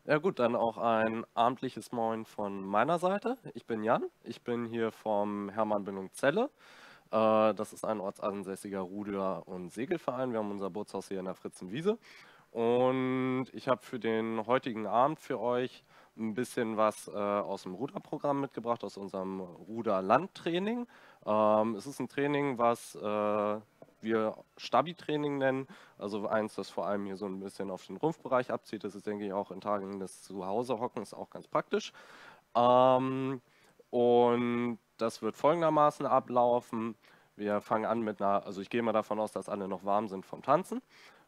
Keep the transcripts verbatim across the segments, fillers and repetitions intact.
Ja gut, dann auch ein abendliches Moin von meiner Seite. Ich bin Jan, ich bin hier vom Hermann Bindung Celle. Äh, das ist ein ortsansässiger Ruder- und Segelverein. Wir haben unser Bootshaus hier in der Fritzenwiese. Und ich habe für den heutigen Abend für euch ein bisschen was äh, aus dem Ruderprogramm mitgebracht, aus unserem Ruderlandtraining. Ähm, es ist ein Training, was äh, wir Stabi-Training nennen, also eins, das vor allem hier so ein bisschen auf den Rumpfbereich abzieht. Das ist, denke ich, auch in Tagen des Zuhause-Hockens auch ganz praktisch. Ähm, und das wird folgendermaßen ablaufen. Wir fangen an mit einer, also ich gehe mal davon aus, dass alle noch warm sind vom Tanzen.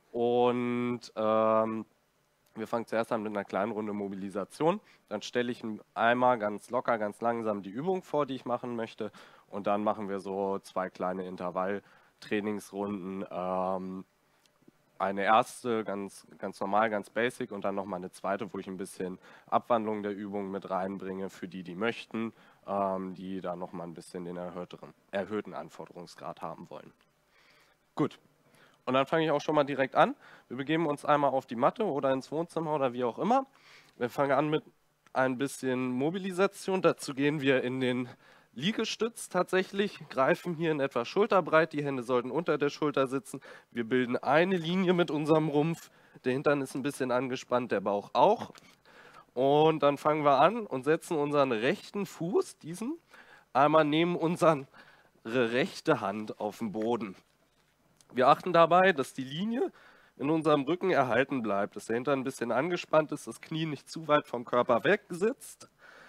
Und ähm, wir fangen zuerst an mit einer kleinen Runde Mobilisation. Dann stelle ich einmal ganz locker, ganz langsam die Übung vor, die ich machen möchte. Und dann machen wir so zwei kleine Intervall-Trainingsrunden. Ähm, eine erste, ganz, ganz normal, ganz basic und dann nochmal eine zweite, wo ich ein bisschen Abwandlung der Übung mit reinbringe für die, die möchten, ähm, die da nochmal ein bisschen den erhöhteren, erhöhten Anforderungsgrad haben wollen. Gut. Und dann fange ich auch schon mal direkt an. Wir begeben uns einmal auf die Matte oder ins Wohnzimmer oder wie auch immer. Wir fangen an mit ein bisschen Mobilisation. Dazu gehen wir in den Liegestütz tatsächlich, greifen hier in etwa schulterbreit. Die Hände sollten unter der Schulter sitzen. Wir bilden eine Linie mit unserem Rumpf. Der Hintern ist ein bisschen angespannt, der Bauch auch. Und dann fangen wir an und setzen unseren rechten Fuß, diesen, einmal neben unsere rechte Hand auf den Boden. Wir achten dabei, dass die Linie in unserem Rücken erhalten bleibt, dass der Hintern ein bisschen angespannt ist, das Knie nicht zu weit vom Körper weg sitzt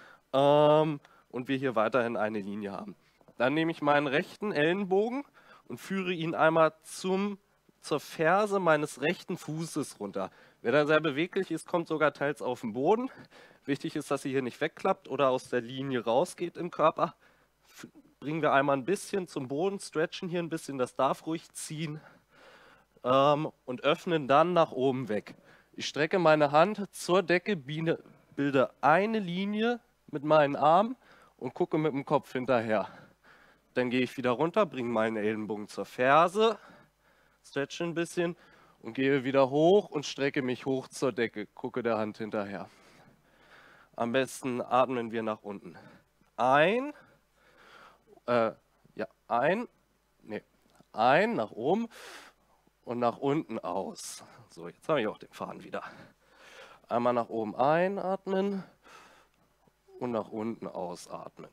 ähm, und wir hier weiterhin eine Linie haben. Dann nehme ich meinen rechten Ellenbogen und führe ihn einmal zum, zur Ferse meines rechten Fußes runter. Wer da sehr beweglich ist, kommt sogar teils auf den Boden. Wichtig ist, dass sie hier nicht wegklappt oder aus der Linie rausgeht im Körper. Bringen wir einmal ein bisschen zum Boden, stretchen hier ein bisschen, das darf ruhig ziehen ähm, und öffnen dann nach oben weg. Ich strecke meine Hand zur Decke, biene, bilde eine Linie mit meinen Armen und gucke mit dem Kopf hinterher. Dann gehe ich wieder runter, bringe meinen Ellenbogen zur Ferse, stretche ein bisschen und gehe wieder hoch und strecke mich hoch zur Decke, gucke der Hand hinterher. Am besten atmen wir nach unten. Ein, äh, ja, ein, nee, ein, nach oben und nach unten aus. So, jetzt habe ich auch den Faden wieder. Einmal nach oben einatmen und nach unten ausatmen.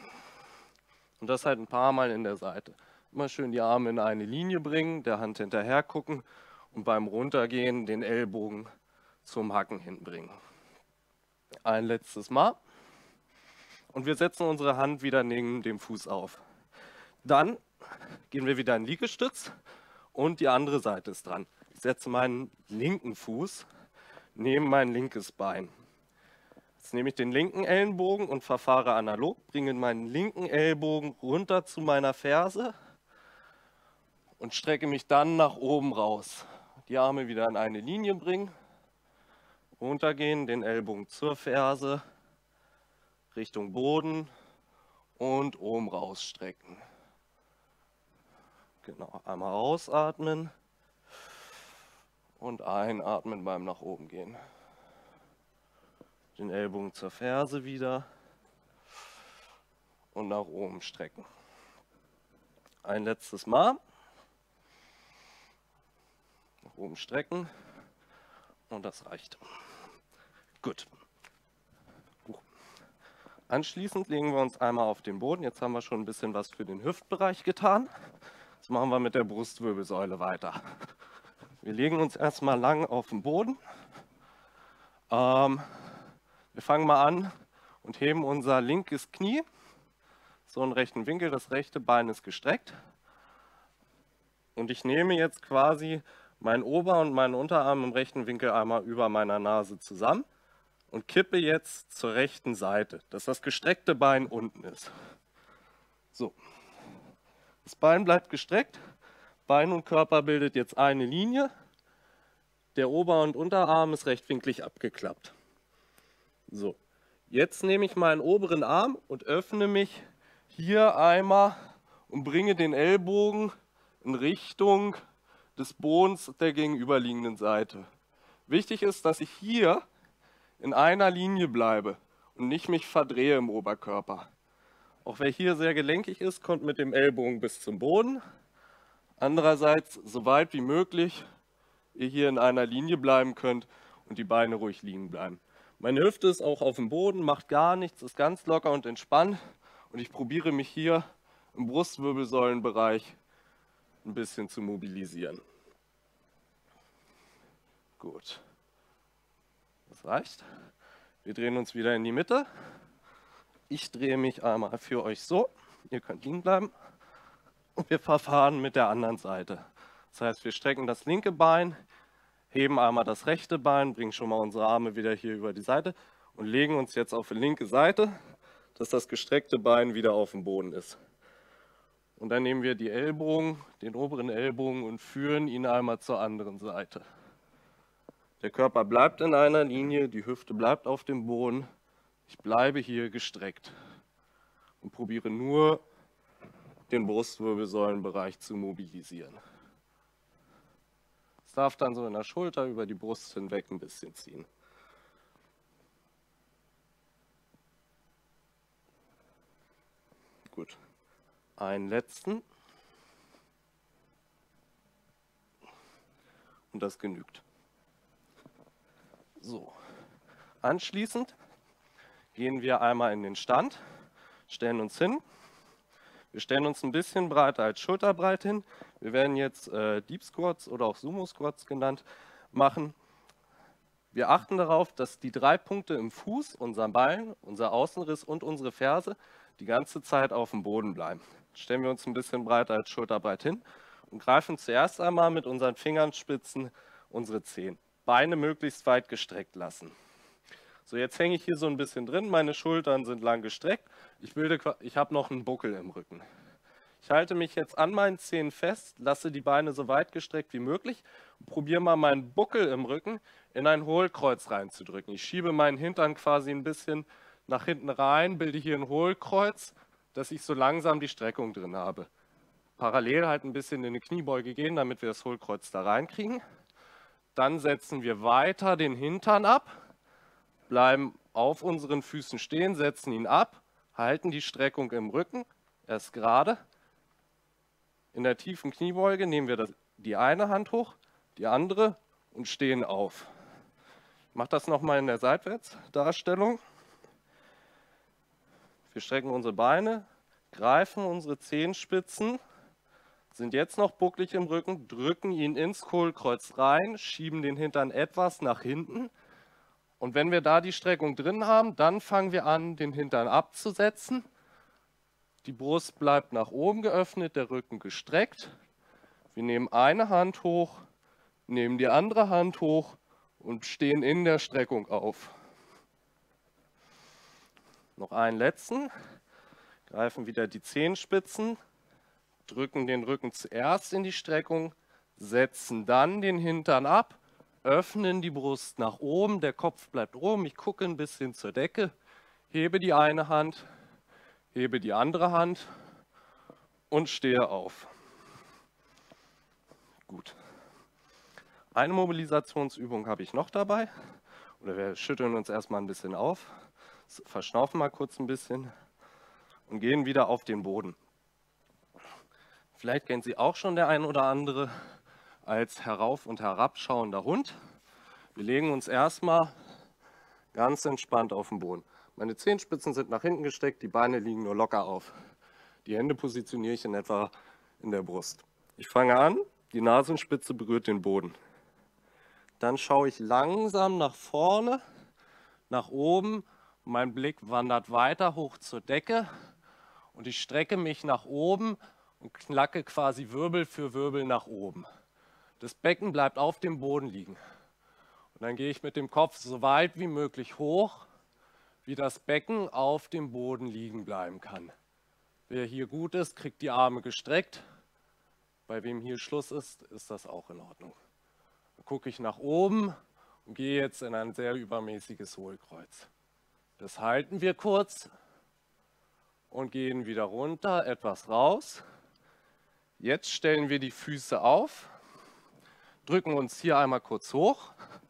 Und das halt ein paar Mal in der Seite. Immer schön die Arme in eine Linie bringen, der Hand hinterher gucken und beim Runtergehen den Ellbogen zum Hacken hinbringen. Ein letztes Mal. Und wir setzen unsere Hand wieder neben dem Fuß auf. Dann gehen wir wieder in Liegestütz und die andere Seite ist dran. Ich setze meinen linken Fuß neben mein linkes Bein. Jetzt nehme ich den linken Ellenbogen und verfahre analog, bringe meinen linken Ellbogen runter zu meiner Ferse und strecke mich dann nach oben raus. Die Arme wieder in eine Linie bringen, runtergehen, den Ellbogen zur Ferse, Richtung Boden und oben rausstrecken. Genau, einmal ausatmen und einatmen beim nach oben gehen. Den Ellbogen zur Ferse wieder und nach oben strecken. Ein letztes Mal. Nach oben strecken und das reicht. Gut. Anschließend legen wir uns einmal auf den Boden. Jetzt haben wir schon ein bisschen was für den Hüftbereich getan. Jetzt machen wir mit der Brustwirbelsäule weiter. Wir legen uns erstmal lang auf den Boden. Ähm, wir fangen mal an und heben unser linkes Knie. So einen rechten Winkel, das rechte Bein ist gestreckt. Und ich nehme jetzt quasi meinen Ober- und meinen Unterarm im rechten Winkel einmal über meiner Nase zusammen und kippe jetzt zur rechten Seite, dass das gestreckte Bein unten ist. So. Das Bein bleibt gestreckt, Bein und Körper bildet jetzt eine Linie. Der Ober- und Unterarm ist rechtwinklig abgeklappt. So. Jetzt nehme ich meinen oberen Arm und öffne mich hier einmal und bringe den Ellbogen in Richtung des Bodens der gegenüberliegenden Seite. Wichtig ist, dass ich hier in einer Linie bleibe und nicht mich verdrehe im Oberkörper. Auch wer hier sehr gelenkig ist, kommt mit dem Ellbogen bis zum Boden. Andererseits, so weit wie möglich, ihr hier in einer Linie bleiben könnt und die Beine ruhig liegen bleiben. Meine Hüfte ist auch auf dem Boden, macht gar nichts, ist ganz locker und entspannt. Und ich probiere mich hier im Brustwirbelsäulenbereich ein bisschen zu mobilisieren. Gut. Das reicht. Wir drehen uns wieder in die Mitte. Ich drehe mich einmal für euch so. Ihr könnt liegen bleiben. Und wir verfahren mit der anderen Seite. Das heißt, wir strecken das linke Bein, heben einmal das rechte Bein, bringen schon mal unsere Arme wieder hier über die Seite und legen uns jetzt auf die linke Seite, dass das gestreckte Bein wieder auf dem Boden ist. Und dann nehmen wir die Ellbogen, den oberen Ellbogen und führen ihn einmal zur anderen Seite. Der Körper bleibt in einer Linie, die Hüfte bleibt auf dem Boden. Ich bleibe hier gestreckt und probiere nur, den Brustwirbelsäulenbereich zu mobilisieren. Es darf dann so in der Schulter über die Brust hinweg ein bisschen ziehen. Gut. Einen letzten. Und das genügt. So. Anschließend gehen wir einmal in den Stand, stellen uns hin. Wir stellen uns ein bisschen breiter als schulterbreit hin. Wir werden jetzt äh, Deep Squats oder auch Sumo Squats genannt machen. Wir achten darauf, dass die drei Punkte im Fuß, unser Bein, unser Außenriss und unsere Ferse die ganze Zeit auf dem Boden bleiben. Stellen wir uns ein bisschen breiter als schulterbreit hin und greifen zuerst einmal mit unseren Fingerspitzen unsere Zehen. Beine möglichst weit gestreckt lassen. So, jetzt hänge ich hier so ein bisschen drin, meine Schultern sind lang gestreckt, ich, bilde, ich habe noch einen Buckel im Rücken. Ich halte mich jetzt an meinen Zehen fest, lasse die Beine so weit gestreckt wie möglich und probiere mal meinen Buckel im Rücken in ein Hohlkreuz reinzudrücken. Ich schiebe meinen Hintern quasi ein bisschen nach hinten rein, bilde hier ein Hohlkreuz, dass ich so langsam die Streckung drin habe. Parallel halt ein bisschen in eine Kniebeuge gehen, damit wir das Hohlkreuz da reinkriegen. Dann setzen wir weiter den Hintern ab. Bleiben auf unseren Füßen stehen, setzen ihn ab, halten die Streckung im Rücken, erst gerade. In der tiefen Kniebeuge nehmen wir das, die eine Hand hoch, die andere und stehen auf. Ich mache das nochmal in der Seitwärtsdarstellung. Wir strecken unsere Beine, greifen unsere Zehenspitzen, sind jetzt noch bucklig im Rücken, drücken ihn ins Hohlkreuz rein, schieben den Hintern etwas nach hinten. Und wenn wir da die Streckung drin haben, dann fangen wir an, den Hintern abzusetzen. Die Brust bleibt nach oben geöffnet, der Rücken gestreckt. Wir nehmen eine Hand hoch, nehmen die andere Hand hoch und stehen in der Streckung auf. Noch einen letzten. Greifen wieder die Zehenspitzen, drücken den Rücken zuerst in die Streckung, setzen dann den Hintern ab. Öffnen die Brust nach oben, der Kopf bleibt oben, ich gucke ein bisschen zur Decke, hebe die eine Hand, hebe die andere Hand und stehe auf. Gut. Eine Mobilisationsübung habe ich noch dabei. Oder wir schütteln uns erstmal ein bisschen auf, verschnaufen mal kurz ein bisschen und gehen wieder auf den Boden. Vielleicht kennt Sie auch schon der ein oder andere als herauf- und herabschauender Hund. Wir legen uns erstmal ganz entspannt auf den Boden. Meine Zehenspitzen sind nach hinten gestreckt, die Beine liegen nur locker auf. Die Hände positioniere ich in etwa in der Brust. Ich fange an, die Nasenspitze berührt den Boden. Dann schaue ich langsam nach vorne, nach oben. Mein Blick wandert weiter hoch zur Decke und ich strecke mich nach oben und knacke quasi Wirbel für Wirbel nach oben. Das Becken bleibt auf dem Boden liegen. Und dann gehe ich mit dem Kopf so weit wie möglich hoch, wie das Becken auf dem Boden liegen bleiben kann. Wer hier gut ist, kriegt die Arme gestreckt. Bei wem hier Schluss ist, ist das auch in Ordnung. Dann gucke ich nach oben und gehe jetzt in ein sehr übermäßiges Hohlkreuz. Das halten wir kurz und gehen wieder runter, etwas raus. Jetzt stellen wir die Füße auf. Drücken uns hier einmal kurz hoch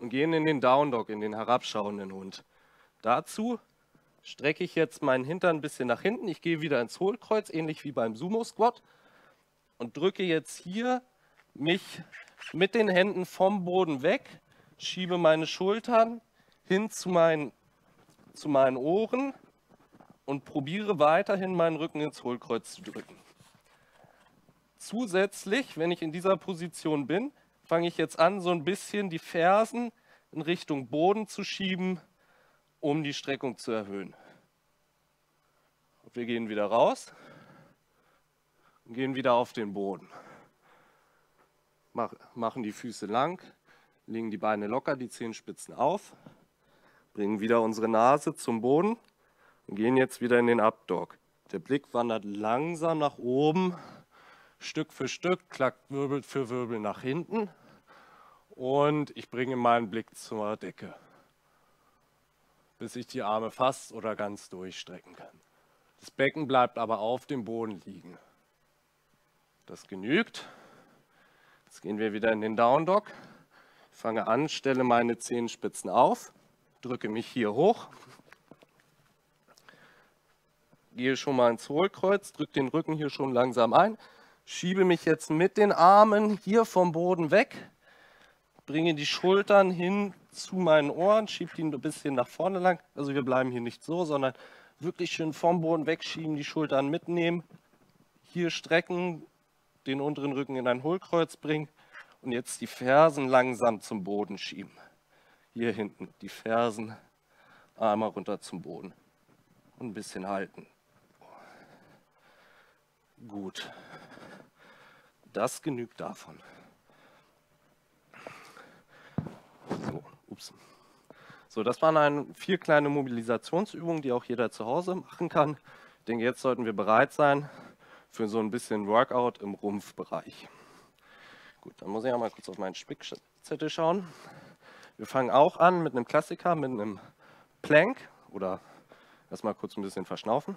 und gehen in den Down Dog, in den herabschauenden Hund. Dazu strecke ich jetzt meinen Hintern ein bisschen nach hinten. Ich gehe wieder ins Hohlkreuz, ähnlich wie beim Sumo Squat, und drücke jetzt hier mich mit den Händen vom Boden weg, schiebe meine Schultern hin zu meinen, zu meinen Ohren und probiere weiterhin meinen Rücken ins Hohlkreuz zu drücken. Zusätzlich, wenn ich in dieser Position bin, fange ich jetzt an, so ein bisschen die Fersen in Richtung Boden zu schieben, um die Streckung zu erhöhen. Und wir gehen wieder raus und gehen wieder auf den Boden. Mach, machen die Füße lang, legen die Beine locker, die Zehenspitzen auf, bringen wieder unsere Nase zum Boden und gehen jetzt wieder in den Up Dog. Der Blick wandert langsam nach oben, Stück für Stück, klackt Wirbel für Wirbel nach hinten und ich bringe meinen Blick zur Decke, bis ich die Arme fast oder ganz durchstrecken kann. Das Becken bleibt aber auf dem Boden liegen. Das genügt. Jetzt gehen wir wieder in den Down Dog. Ich fange an, stelle meine Zehenspitzen auf, drücke mich hier hoch, gehe schon mal ins Hohlkreuz, drücke den Rücken hier schon langsam ein, schiebe mich jetzt mit den Armen hier vom Boden weg, bringe die Schultern hin zu meinen Ohren, schiebe die ein bisschen nach vorne lang. Also wir bleiben hier nicht so, sondern wirklich schön vom Boden wegschieben, die Schultern mitnehmen, hier strecken, den unteren Rücken in ein Hohlkreuz bringen und jetzt die Fersen langsam zum Boden schieben. Hier hinten die Fersen einmal runter zum Boden und ein bisschen halten. Gut, das genügt davon. So, ups. So, das waren ein, vier kleine Mobilisationsübungen, die auch jeder zu Hause machen kann. Ich denke, jetzt sollten wir bereit sein für so ein bisschen Workout im Rumpfbereich. Gut, dann muss ich einmal kurz auf meinen Spickzettel schauen. Wir fangen auch an mit einem Klassiker, mit einem Plank oder erstmal kurz ein bisschen verschnaufen.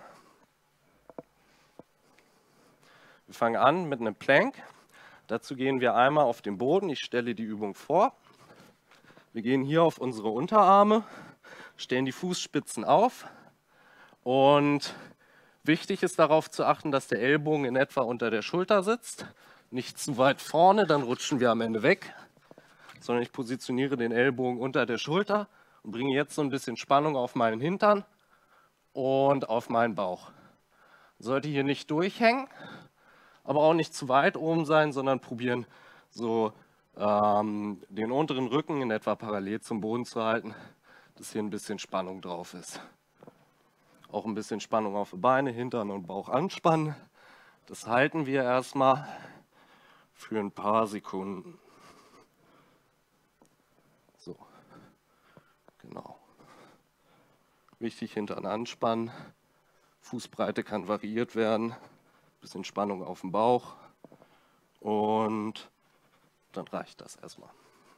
Wir fangen an mit einem Plank. Dazu gehen wir einmal auf den Boden. Ich stelle die Übung vor. Wir gehen hier auf unsere Unterarme, stellen die Fußspitzen auf und wichtig ist darauf zu achten, dass der Ellbogen in etwa unter der Schulter sitzt. Nicht zu weit vorne, dann rutschen wir am Ende weg, sondern ich positioniere den Ellbogen unter der Schulter und bringe jetzt so ein bisschen Spannung auf meinen Hintern und auf meinen Bauch. Sollte hier nicht durchhängen, aber auch nicht zu weit oben sein, sondern probieren, so ähm, den unteren Rücken in etwa parallel zum Boden zu halten, dass hier ein bisschen Spannung drauf ist. Auch ein bisschen Spannung auf die Beine, Hintern und Bauch anspannen. Das halten wir erstmal für ein paar Sekunden. So, genau. Wichtig, Hintern anspannen. Fußbreite kann variiert werden. Bisschen Spannung auf dem Bauch. Und dann reicht das erstmal.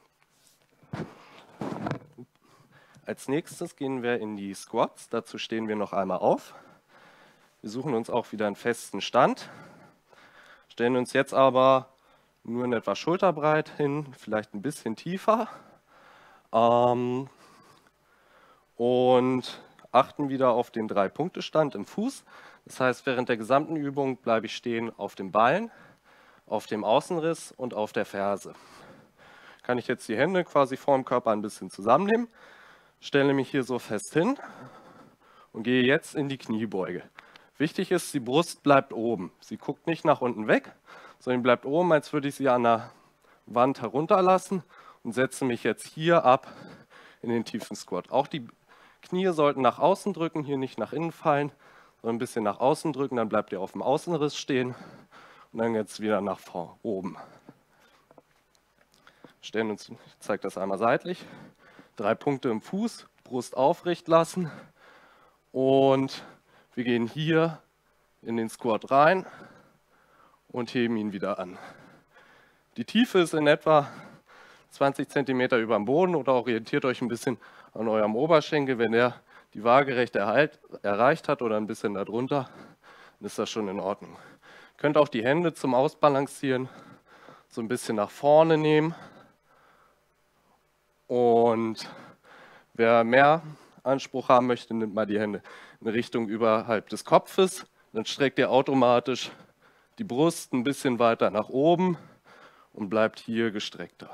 Als nächstes gehen wir in die Squats. Dazu stehen wir noch einmal auf. Wir suchen uns auch wieder einen festen Stand. Stellen uns jetzt aber nur in etwa schulterbreit hin, vielleicht ein bisschen tiefer. Ähm, und achten wieder auf den Drei-Punkte-Stand im Fuß. Das heißt, während der gesamten Übung bleibe ich stehen auf dem Bein, auf dem Außenriss und auf der Ferse. Kann ich jetzt die Hände quasi vor dem Körper ein bisschen zusammennehmen, stelle mich hier so fest hin und gehe jetzt in die Kniebeuge. Wichtig ist, die Brust bleibt oben. Sie guckt nicht nach unten weg, sondern bleibt oben, als würde ich sie an der Wand herunterlassen und setze mich jetzt hier ab in den tiefen Squat. Auch die Knie sollten nach außen drücken, hier nicht nach innen fallen, sondern ein bisschen nach außen drücken, dann bleibt ihr auf dem Außenriss stehen und dann jetzt wieder nach vorn, oben. Stellen uns, ich zeige das einmal seitlich, drei Punkte im Fuß, Brust aufrecht lassen und wir gehen hier in den Squat rein und heben ihn wieder an. Die Tiefe ist in etwa zwanzig Zentimeter über dem Boden oder orientiert euch ein bisschen an eurem Oberschenkel. Wenn er die waagerechte Erhalt erreicht hat oder ein bisschen darunter, dann ist das schon in Ordnung. Ihr könnt auch die Hände zum Ausbalancieren so ein bisschen nach vorne nehmen Und wer mehr Anspruch haben möchte, nimmt mal die Hände in Richtung überhalb des Kopfes. Dann streckt ihr automatisch die Brust ein bisschen weiter nach oben und bleibt hier gestreckter.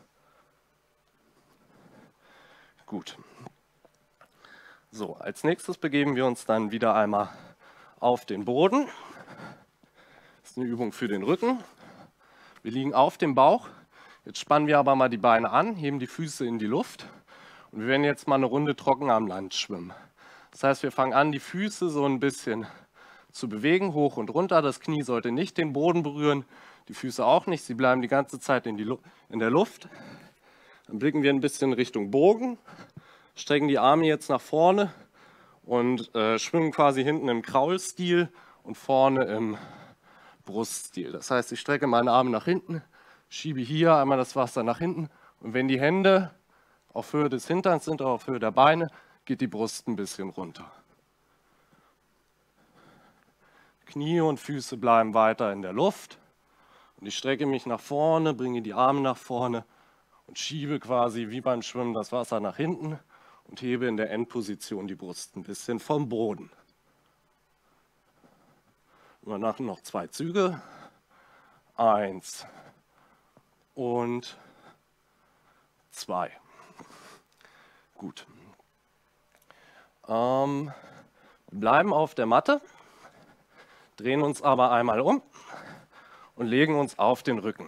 Gut. So, als nächstes begeben wir uns dann wieder einmal auf den Boden. Das ist eine Übung für den Rücken. Wir liegen auf dem Bauch. Jetzt spannen wir aber mal die Beine an, heben die Füße in die Luft und wir werden jetzt mal eine Runde trocken am Land schwimmen. Das heißt, wir fangen an, die Füße so ein bisschen zu bewegen, hoch und runter. Das Knie sollte nicht den Boden berühren, die Füße auch nicht. Sie bleiben die ganze Zeit in, die Lu- in der Luft. Dann blicken wir ein bisschen Richtung Bogen, strecken die Arme jetzt nach vorne und äh, schwimmen quasi hinten im Kraulstil und vorne im Bruststil. Das heißt, ich strecke meine Arme nach hinten, schiebe hier einmal das Wasser nach hinten und wenn die Hände auf Höhe des Hinterns sind oder auf Höhe der Beine, geht die Brust ein bisschen runter. Knie und Füße bleiben weiter in der Luft und ich strecke mich nach vorne, bringe die Arme nach vorne und schiebe quasi wie beim Schwimmen das Wasser nach hinten und hebe in der Endposition die Brust ein bisschen vom Boden. Wir machen noch zwei Züge. Eins und zwei. Gut. Ähm, wir bleiben auf der Matte, drehen uns aber einmal um und legen uns auf den Rücken.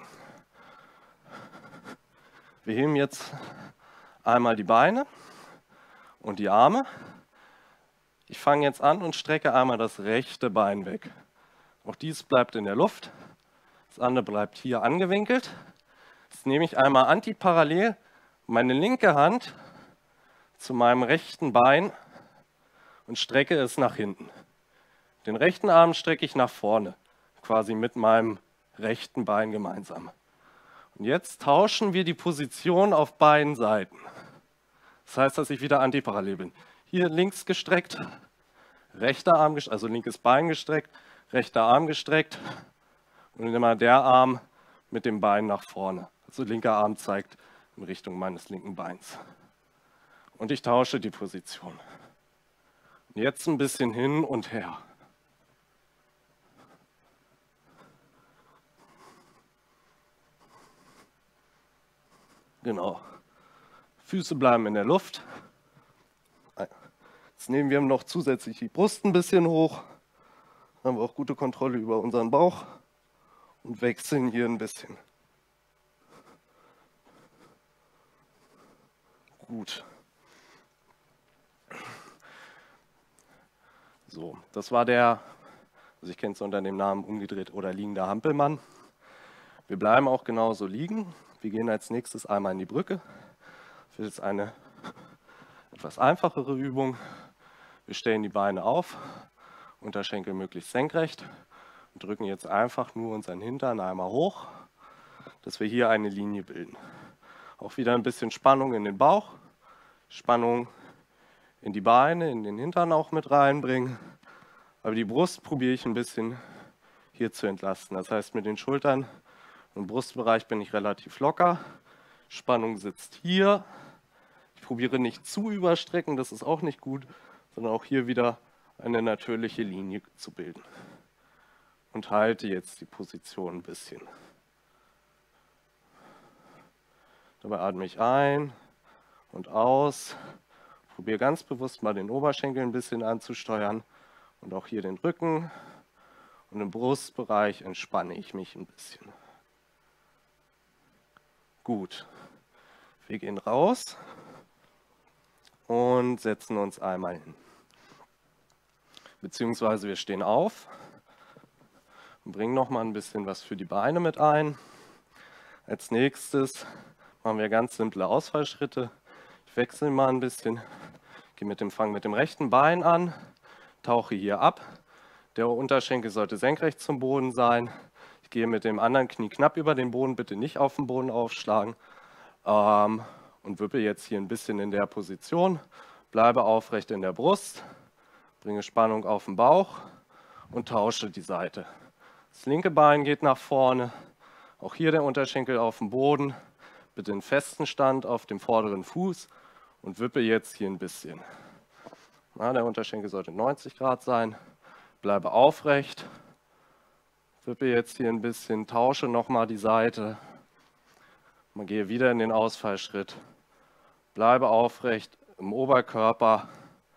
Wir heben jetzt einmal die Beine und die Arme. Ich fange jetzt an und strecke einmal das rechte Bein weg. Auch dies bleibt in der Luft. Das andere bleibt hier angewinkelt. Jetzt nehme ich einmal antiparallel meine linke Hand zu meinem rechten Bein und strecke es nach hinten. Den rechten Arm strecke ich nach vorne, quasi mit meinem rechten Bein gemeinsam. Und jetzt tauschen wir die Position auf beiden Seiten. Das heißt, dass ich wieder antiparallel bin. Hier links gestreckt, rechter Arm gestreckt, also linkes Bein gestreckt, rechter Arm gestreckt und immer der Arm mit dem Bein nach vorne. Also linker Arm zeigt in Richtung meines linken Beins. Und ich tausche die Position. Und jetzt ein bisschen hin und her. Genau. Füße bleiben in der Luft. Jetzt nehmen wir noch zusätzlich die Brust ein bisschen hoch. Dann haben wir auch gute Kontrolle über unseren Bauch und wechseln hier ein bisschen. Gut. So, das war der, also ich kenne es unter dem Namen umgedreht oder liegender Hampelmann. Wir bleiben auch genauso liegen. Wir gehen als nächstes einmal in die Brücke. Das ist eine etwas einfachere Übung. Wir stellen die Beine auf, Unterschenkel möglichst senkrecht und drücken jetzt einfach nur unseren Hintern einmal hoch, dass wir hier eine Linie bilden. Auch wieder ein bisschen Spannung in den Bauch, Spannung in die Beine, in den Hintern auch mit reinbringen. Aber die Brust probiere ich ein bisschen hier zu entlasten. Das heißt, mit den Schultern im Brustbereich bin ich relativ locker. Spannung sitzt hier. Ich probiere nicht zu überstrecken, das ist auch nicht gut, sondern auch hier wieder eine natürliche Linie zu bilden. Und halte jetzt die Position ein bisschen. Dabei atme ich ein und aus. Probiere ganz bewusst mal den Oberschenkel ein bisschen anzusteuern und auch hier den Rücken. Und im Brustbereich entspanne ich mich ein bisschen. Gut. Wir gehen raus und setzen uns einmal hin. Beziehungsweise wir stehen auf und bringen noch mal ein bisschen was für die Beine mit ein. Als nächstes machen wir ganz simple Ausfallschritte. Ich wechsle mal ein bisschen, gehe mit dem Fang mit dem rechten Bein an, tauche hier ab. Der Unterschenkel sollte senkrecht zum Boden sein. Ich gehe mit dem anderen Knie knapp über den Boden, bitte nicht auf den Boden aufschlagen. Ähm, und wippe jetzt hier ein bisschen in der Position. Bleibe aufrecht in der Brust, bringe Spannung auf den Bauch und tausche die Seite. Das linke Bein geht nach vorne, auch hier der Unterschenkel auf den Boden. bitte einen festen Stand auf dem vorderen Fuß und wippe jetzt hier ein bisschen. Na, der Unterschenkel sollte neunzig Grad sein. Bleibe aufrecht. Wippe jetzt hier ein bisschen, tausche nochmal die Seite. Man gehe wieder in den Ausfallschritt. Bleibe aufrecht im Oberkörper.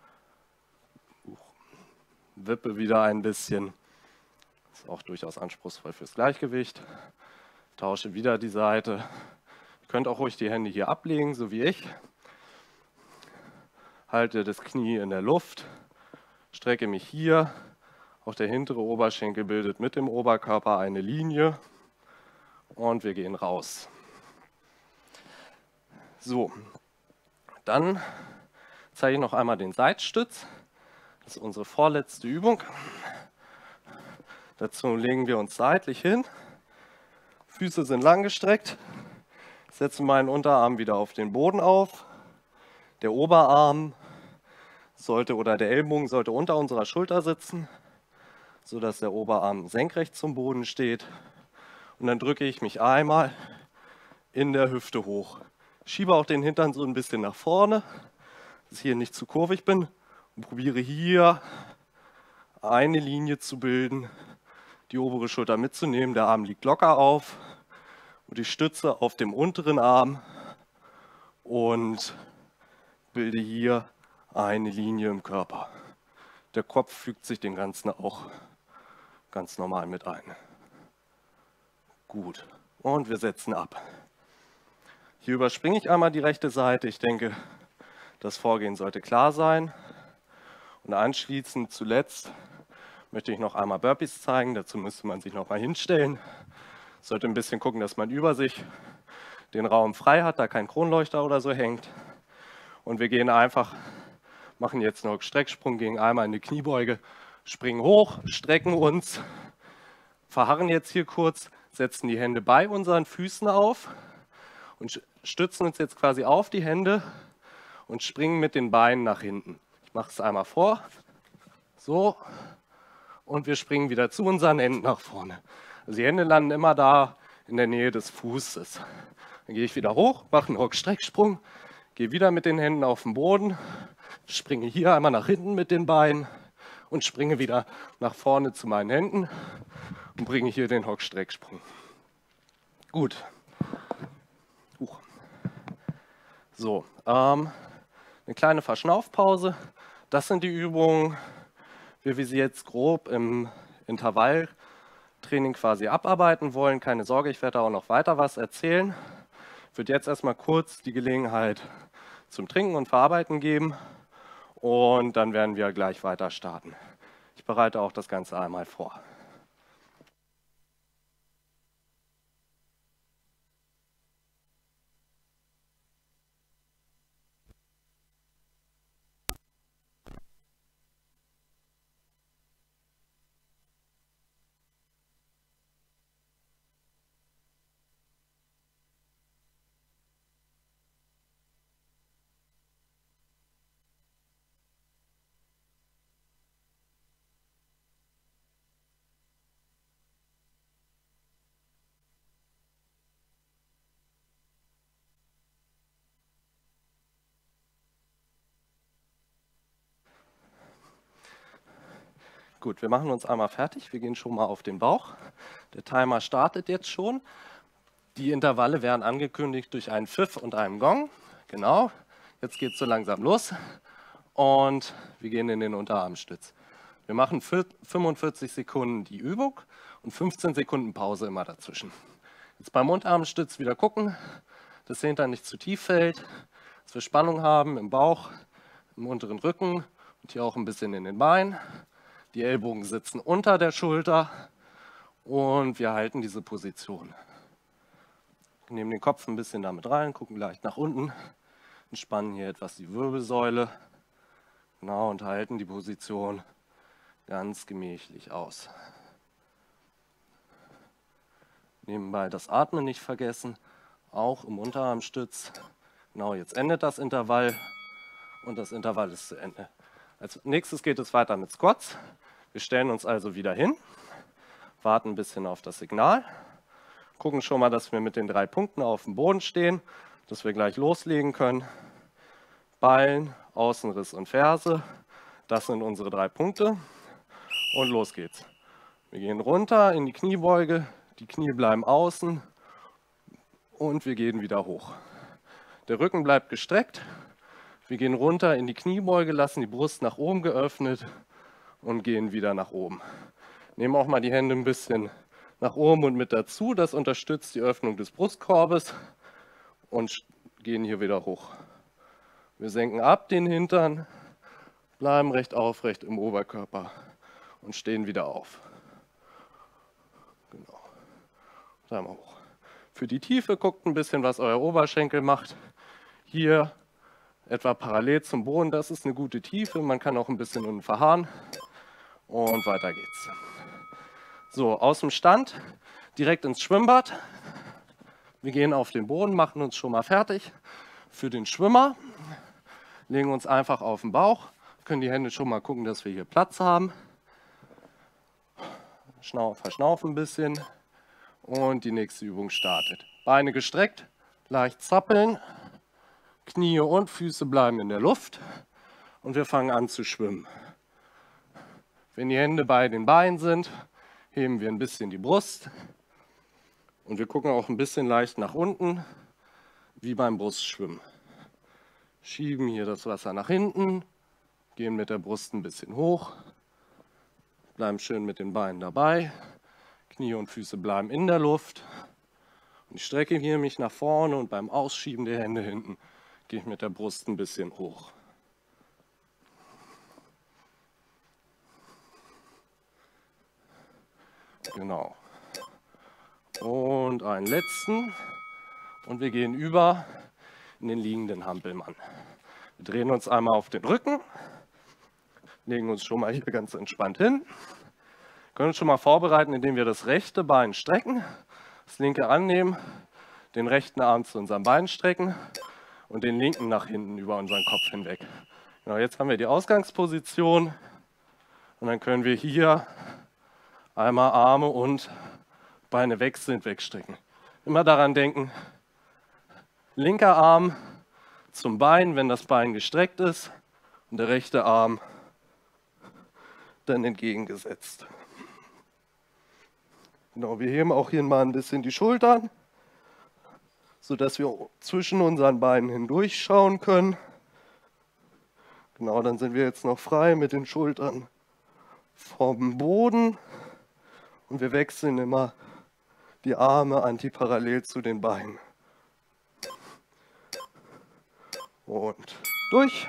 Wippe wieder ein bisschen. Ist auch durchaus anspruchsvoll fürs Gleichgewicht. Tausche wieder die Seite. Ihr könnt auch ruhig die Hände hier ablegen, so wie ich. Halte das Knie in der Luft. Strecke mich hier. Auch der hintere Oberschenkel bildet mit dem Oberkörper eine Linie. Und wir gehen raus. So, dann zeige ich noch einmal den Seitstütz. Das ist unsere vorletzte Übung. Dazu legen wir uns seitlich hin. Füße sind langgestreckt. Ich setze meinen Unterarm wieder auf den Boden auf. Der Oberarm sollte oder der Ellbogen sollte unter unserer Schulter sitzen, sodass der Oberarm senkrecht zum Boden steht. Und dann drücke ich mich einmal in der Hüfte hoch. Schiebe auch den Hintern so ein bisschen nach vorne, dass ich hier nicht zu kurvig bin. Und probiere hier eine Linie zu bilden, die obere Schulter mitzunehmen. Der Arm liegt locker auf und ich stütze auf dem unteren Arm und bilde hier eine Linie im Körper. Der Kopf fügt sich dem Ganzen auch ganz normal mit ein. Gut, und wir setzen ab. Hier überspringe ich einmal die rechte Seite. Ich denke, das Vorgehen sollte klar sein. Und anschließend zuletzt möchte ich noch einmal Burpees zeigen. Dazu müsste man sich noch mal hinstellen. Sollte ein bisschen gucken, dass man über sich den Raum frei hat, da kein Kronleuchter oder so hängt. Und wir gehen einfach, machen jetzt noch Strecksprung, gehen einmal in die Kniebeuge, springen hoch, strecken uns, verharren jetzt hier kurz, setzen die Hände bei unseren Füßen auf und stützen uns jetzt quasi auf die Hände und springen mit den Beinen nach hinten. Ich mache es einmal vor, so, und wir springen wieder zu unseren Händen nach vorne. Also die Hände landen immer da in der Nähe des Fußes. Dann gehe ich wieder hoch, mache einen Hock-Strecksprung, gehe wieder mit den Händen auf den Boden, springe hier einmal nach hinten mit den Beinen und springe wieder nach vorne zu meinen Händen und bringe hier den Hock-Strecksprung. Gut. Huch. So, ähm, eine kleine Verschnaufpause. Das sind die Übungen, wie wir sie jetzt grob im Intervalltraining quasi abarbeiten wollen. Keine Sorge, ich werde auch noch weiter was erzählen. Ich würde jetzt erstmal kurz die Gelegenheit zum Trinken und Verarbeiten geben und dann werden wir gleich weiter starten. Ich bereite auch das Ganze einmal vor. Gut, wir machen uns einmal fertig. Wir gehen schon mal auf den Bauch. Der Timer startet jetzt schon. Die Intervalle werden angekündigt durch einen Pfiff und einen Gong. Genau, jetzt geht es so langsam los. Und wir gehen in den Unterarmstütz. Wir machen fünfundvierzig Sekunden die Übung und fünfzehn Sekunden Pause immer dazwischen. Jetzt beim Unterarmstütz wieder gucken, dass der Hintern nicht zu tief fällt, dass wir Spannung haben im Bauch, im unteren Rücken und hier auch ein bisschen in den Beinen. Die Ellbogen sitzen unter der Schulter und wir halten diese Position. Wir nehmen den Kopf ein bisschen damit rein, gucken leicht nach unten, entspannen hier etwas die Wirbelsäule, genau, und halten die Position ganz gemächlich aus. Nebenbei das Atmen nicht vergessen, auch im Unterarmstütz. Genau, jetzt endet das Intervall und das Intervall ist zu Ende. Als nächstes geht es weiter mit Squats. Wir stellen uns also wieder hin, warten ein bisschen auf das Signal, Gucken schon mal, dass wir mit den drei Punkten auf dem Boden stehen, dass wir gleich loslegen können. Ballen, Außenriss und Ferse, das sind unsere drei Punkte. Und los geht's. Wir gehen runter in die Kniebeuge, die Knie bleiben außen und wir gehen wieder hoch. Der Rücken bleibt gestreckt. Wir gehen runter in die Kniebeuge, lassen die Brust nach oben geöffnet und gehen wieder nach oben. Nehmen auch mal die Hände ein bisschen nach oben und mit dazu. Das unterstützt die Öffnung des Brustkorbes und gehen hier wieder hoch. Wir senken ab den Hintern, bleiben recht aufrecht im Oberkörper und stehen wieder auf. Genau. Einmal hoch. Für die Tiefe guckt ein bisschen, was euer Oberschenkel macht. Hier etwa parallel zum Boden, das ist eine gute Tiefe. Man kann auch ein bisschen unten verharren. Und weiter geht's. So, aus dem Stand direkt ins Schwimmbad. Wir gehen auf den Boden, machen uns schon mal fertig für den Schwimmer. Legen uns einfach auf den Bauch. Können die Hände schon mal gucken, dass wir hier Platz haben. Schnau- verschnaufen ein bisschen. Und die nächste Übung startet. Beine gestreckt, leicht zappeln. Knie und Füße bleiben in der Luft und wir fangen an zu schwimmen. Wenn die Hände bei den Beinen sind, heben wir ein bisschen die Brust und wir gucken auch ein bisschen leicht nach unten, wie beim Brustschwimmen. Schieben hier das Wasser nach hinten, gehen mit der Brust ein bisschen hoch, bleiben schön mit den Beinen dabei, Knie und Füße bleiben in der Luft. Und ich strecke hier mich nach vorne und beim Ausschieben der Hände hinten gehe ich mit der Brust ein bisschen hoch. Genau. Und einen letzten. Und wir gehen über in den liegenden Hampelmann. Wir drehen uns einmal auf den Rücken, legen uns schon mal hier ganz entspannt hin. Wir können uns schon mal vorbereiten, indem wir das rechte Bein strecken, das linke annehmen, den rechten Arm zu unserem Bein strecken und den linken nach hinten über unseren Kopf hinweg. Genau, jetzt haben wir die Ausgangsposition und dann können wir hier einmal Arme und Beine wechselnd wegstrecken. Immer daran denken, linker Arm zum Bein, wenn das Bein gestreckt ist, und der rechte Arm dann entgegengesetzt. Genau, wir heben auch hier mal ein bisschen die Schultern, sodass wir zwischen unseren Beinen hindurch schauen können. Genau, dann sind wir jetzt noch frei mit den Schultern vom Boden und wir wechseln immer die Arme antiparallel zu den Beinen. Und durch.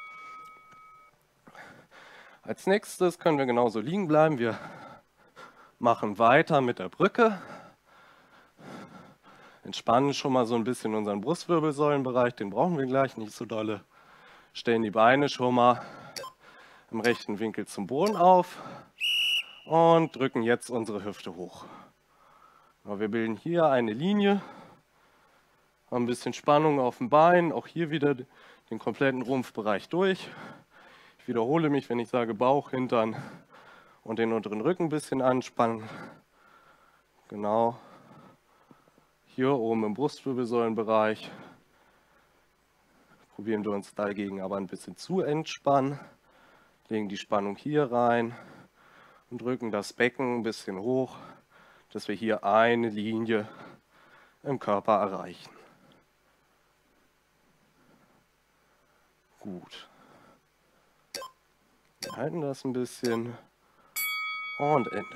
Als nächstes können wir genauso liegen bleiben. Wir machen weiter mit der Brücke. Entspannen schon mal so ein bisschen unseren Brustwirbelsäulenbereich, den brauchen wir gleich nicht so dolle. Stellen die Beine schon mal im rechten Winkel zum Boden auf und drücken jetzt unsere Hüfte hoch. Wir bilden hier eine Linie, haben ein bisschen Spannung auf dem Bein, auch hier wieder den kompletten Rumpfbereich durch. Ich wiederhole mich, wenn ich sage Bauch, Hintern und den unteren Rücken ein bisschen anspannen. Genau. Hier oben im Brustwirbelsäulenbereich probieren wir uns dagegen aber ein bisschen zu entspannen. Legen die Spannung hier rein und drücken das Becken ein bisschen hoch, dass wir hier eine Linie im Körper erreichen. Gut. Wir halten das ein bisschen und Ende.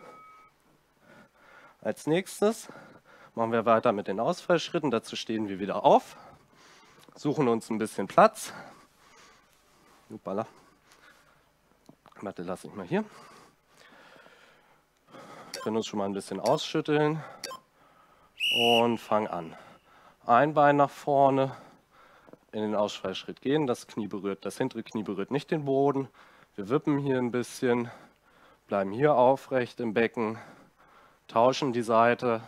Als nächstes machen wir weiter mit den Ausfallschritten. Dazu stehen wir wieder auf, suchen uns ein bisschen Platz. Hoppala. Warte, lasse ich mal hier. Wir können uns schon mal ein bisschen ausschütteln und fangen an. Ein Bein nach vorne, in den Ausfallschritt gehen. Das Knie berührt, das hintere Knie berührt nicht den Boden. Wir wippen hier ein bisschen, bleiben hier aufrecht im Becken, tauschen die Seite.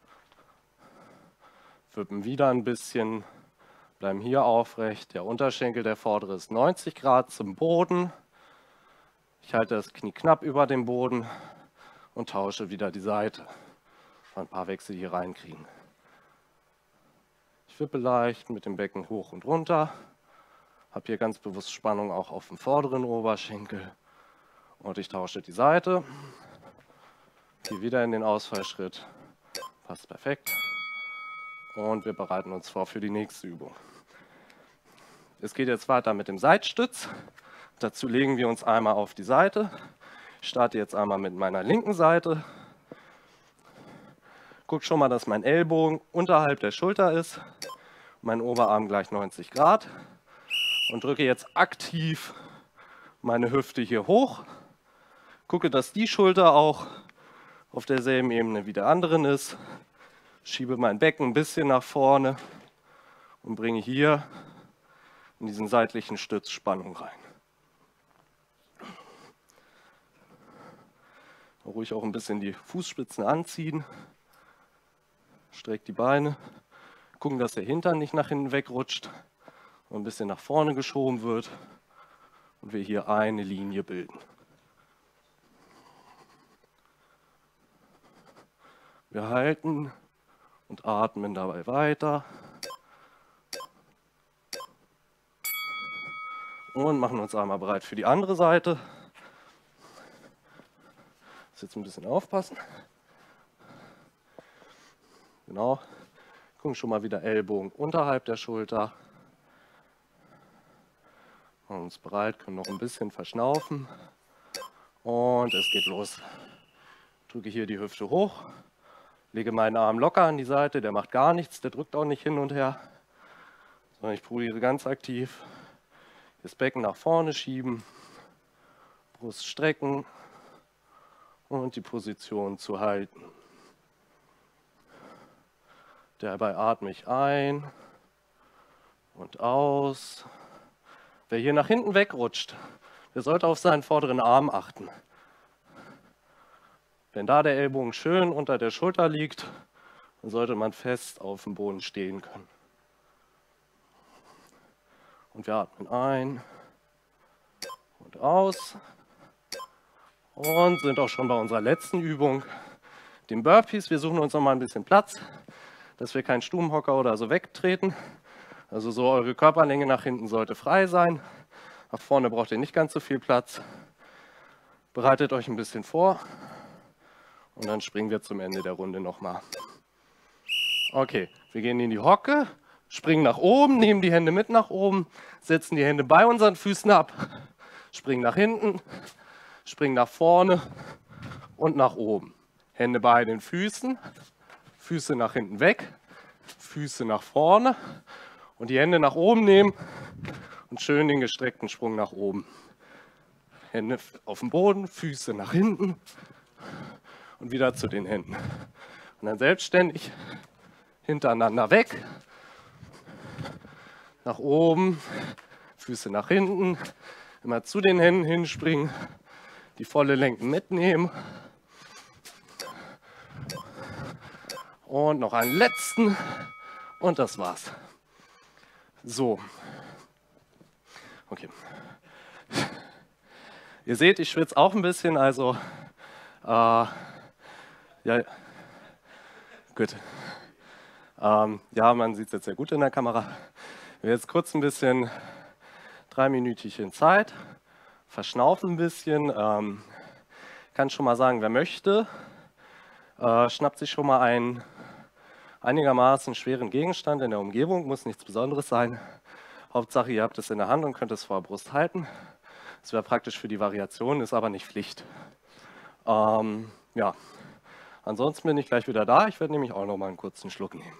Wippen wieder ein bisschen, bleiben hier aufrecht. Der Unterschenkel, der vordere, ist neunzig Grad zum Boden. Ich halte das Knie knapp über dem Boden und tausche wieder die Seite. ein paar Wechsel hier reinkriegen. Ich wippe leicht mit dem Becken hoch und runter, habe hier ganz bewusst Spannung auch auf dem vorderen Oberschenkel und ich tausche die Seite, gehe wieder in den Ausfallschritt, passt perfekt und wir bereiten uns vor für die nächste Übung. Es geht jetzt weiter mit dem Seitstütz. Dazu legen wir uns einmal auf die Seite. Ich starte jetzt einmal mit meiner linken Seite. Guck schon mal, dass mein Ellbogen unterhalb der Schulter ist, mein Oberarm gleich neunzig Grad und drücke jetzt aktiv meine Hüfte hier hoch. Gucke, dass die Schulter auch auf derselben Ebene wie der anderen ist. Schiebe mein Becken ein bisschen nach vorne und bringe hier in diesen seitlichen Stütz Spannung rein. Ruhig auch ein bisschen die Fußspitzen anziehen. Streckt die Beine. Gucken, dass der Hintern nicht nach hinten wegrutscht und ein bisschen nach vorne geschoben wird und wir hier eine Linie bilden. Wir halten und atmen dabei weiter. Und machen uns einmal bereit für die andere Seite. Jetzt ein bisschen aufpassen. Genau. Gucken schon mal wieder Ellbogen unterhalb der Schulter. Machen uns bereit, können noch ein bisschen verschnaufen. Und es geht los. Drücke hier die Hüfte hoch. Lege meinen Arm locker an die Seite. Der macht gar nichts, der drückt auch nicht hin und her. Sondern ich probiere ganz aktiv. Das Becken nach vorne schieben. Brust strecken. Und die Position zu halten. Dabei atme ich ein und aus. Wer hier nach hinten wegrutscht, der sollte auf seinen vorderen Arm achten. Wenn da der Ellbogen schön unter der Schulter liegt, dann sollte man fest auf dem Boden stehen können. Und wir atmen ein und aus. Und sind auch schon bei unserer letzten Übung, dem Burpees. Wir suchen uns noch mal ein bisschen Platz, dass wir keinen Stubenhocker oder so wegtreten. Also so eure Körperlänge nach hinten sollte frei sein. Nach vorne braucht ihr nicht ganz so viel Platz. Bereitet euch ein bisschen vor und dann springen wir zum Ende der Runde nochmal. Okay, wir gehen in die Hocke, springen nach oben, nehmen die Hände mit nach oben, setzen die Hände bei unseren Füßen ab, springen nach hinten, springen nach vorne und nach oben. Hände bei den Füßen, Füße nach hinten weg, Füße nach vorne und die Hände nach oben nehmen und schön den gestreckten Sprung nach oben. Hände auf dem Boden, Füße nach hinten und wieder zu den Händen. Und dann selbstständig hintereinander weg, nach oben, Füße nach hinten, immer zu den Händen hinspringen. Die volle Länge mitnehmen. Und noch einen letzten. Und das war's. So. Okay. Ihr seht, ich schwitze auch ein bisschen, also äh, ja, gut. Ähm, ja, man sieht es jetzt sehr gut in der Kamera. Wir haben jetzt kurz ein bisschen dreiminütchen Zeit. Verschnaufen ein bisschen. Ähm, kann schon mal sagen, wer möchte, äh, schnappt sich schon mal einen einigermaßen schweren Gegenstand in der Umgebung, muss nichts Besonderes sein. Hauptsache, ihr habt es in der Hand und könnt es vor der Brust halten. Das wäre praktisch für die Variation, ist aber nicht Pflicht. Ähm, ja, ansonsten bin ich gleich wieder da. Ich werde nämlich auch noch mal einen kurzen Schluck nehmen.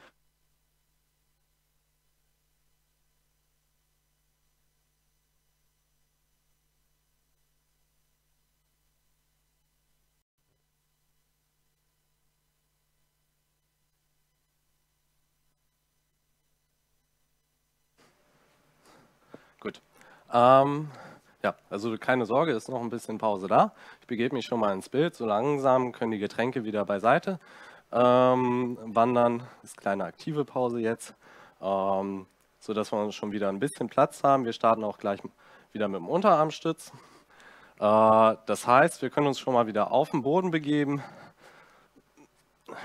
Gut. Ähm, ja, also keine Sorge, ist noch ein bisschen Pause da. Ich begebe mich schon mal ins Bild. So langsam können die Getränke wieder beiseite ähm, wandern. Das ist eine kleine aktive Pause jetzt, ähm, sodass wir uns schon wieder ein bisschen Platz haben. Wir starten auch gleich wieder mit dem Unterarmstütz. Äh, das heißt, wir können uns schon mal wieder auf den Boden begeben.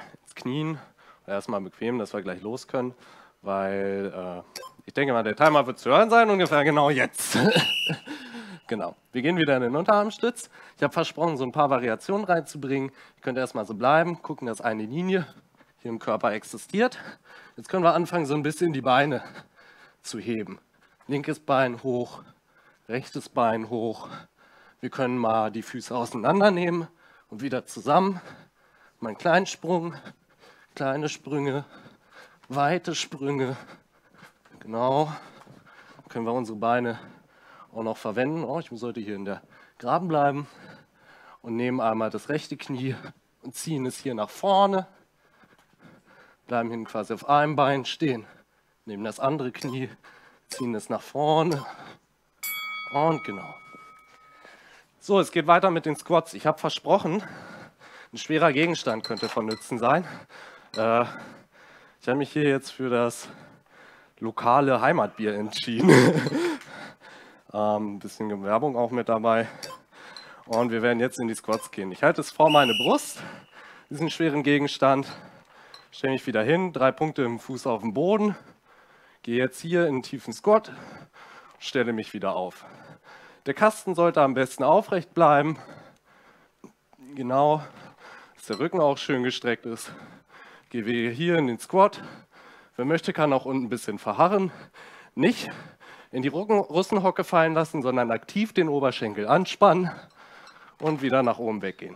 Knien. Erstmal bequem, dass wir gleich los können, weil äh, ich denke mal, der Timer wird zu hören sein, ungefähr genau jetzt. Genau, wir gehen wieder in den Unterarmstütz. Ich habe versprochen, so ein paar Variationen reinzubringen. Ihr könnt erstmal so bleiben, gucken, dass eine Linie hier im Körper existiert. Jetzt können wir anfangen, so ein bisschen die Beine zu heben. Linkes Bein hoch, rechtes Bein hoch. Wir können mal die Füße auseinandernehmen und wieder zusammen. Mal einen kleinen Sprung, kleine Sprünge, weite Sprünge. Genau. Dann können wir unsere Beine auch noch verwenden. Oh, ich sollte hier in der Graben bleiben. Und nehmen einmal das rechte Knie und ziehen es hier nach vorne. Bleiben hinten quasi auf einem Bein stehen. Nehmen das andere Knie, ziehen es nach vorne. Und genau. So, es geht weiter mit den Squats. Ich habe versprochen, ein schwerer Gegenstand könnte von Nutzen sein. Äh, ich habe mich hier jetzt für das lokale Heimatbier entschieden. ähm, ein bisschen Werbung auch mit dabei. Und wir werden jetzt in die Squats gehen. Ich halte es vor meine Brust, diesen schweren Gegenstand. Stelle mich wieder hin, drei Punkte im Fuß auf dem Boden. Gehe jetzt hier in einen tiefen Squat, stelle mich wieder auf. Der Kasten sollte am besten aufrecht bleiben. Genau, dass der Rücken auch schön gestreckt ist. Gehe wir hier in den Squat. Wer möchte, kann auch unten ein bisschen verharren. Nicht in die Russenhocke fallen lassen, sondern aktiv den Oberschenkel anspannen und wieder nach oben weggehen.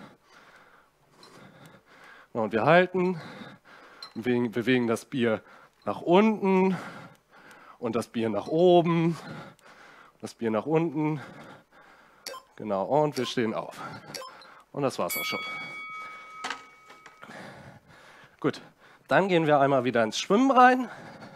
Und wir halten und bewegen das Bier nach unten und das Bier nach oben, das Bier nach unten. Genau, und wir stehen auf. Und das war's auch schon. Gut, dann gehen wir einmal wieder ins Schwimmen rein,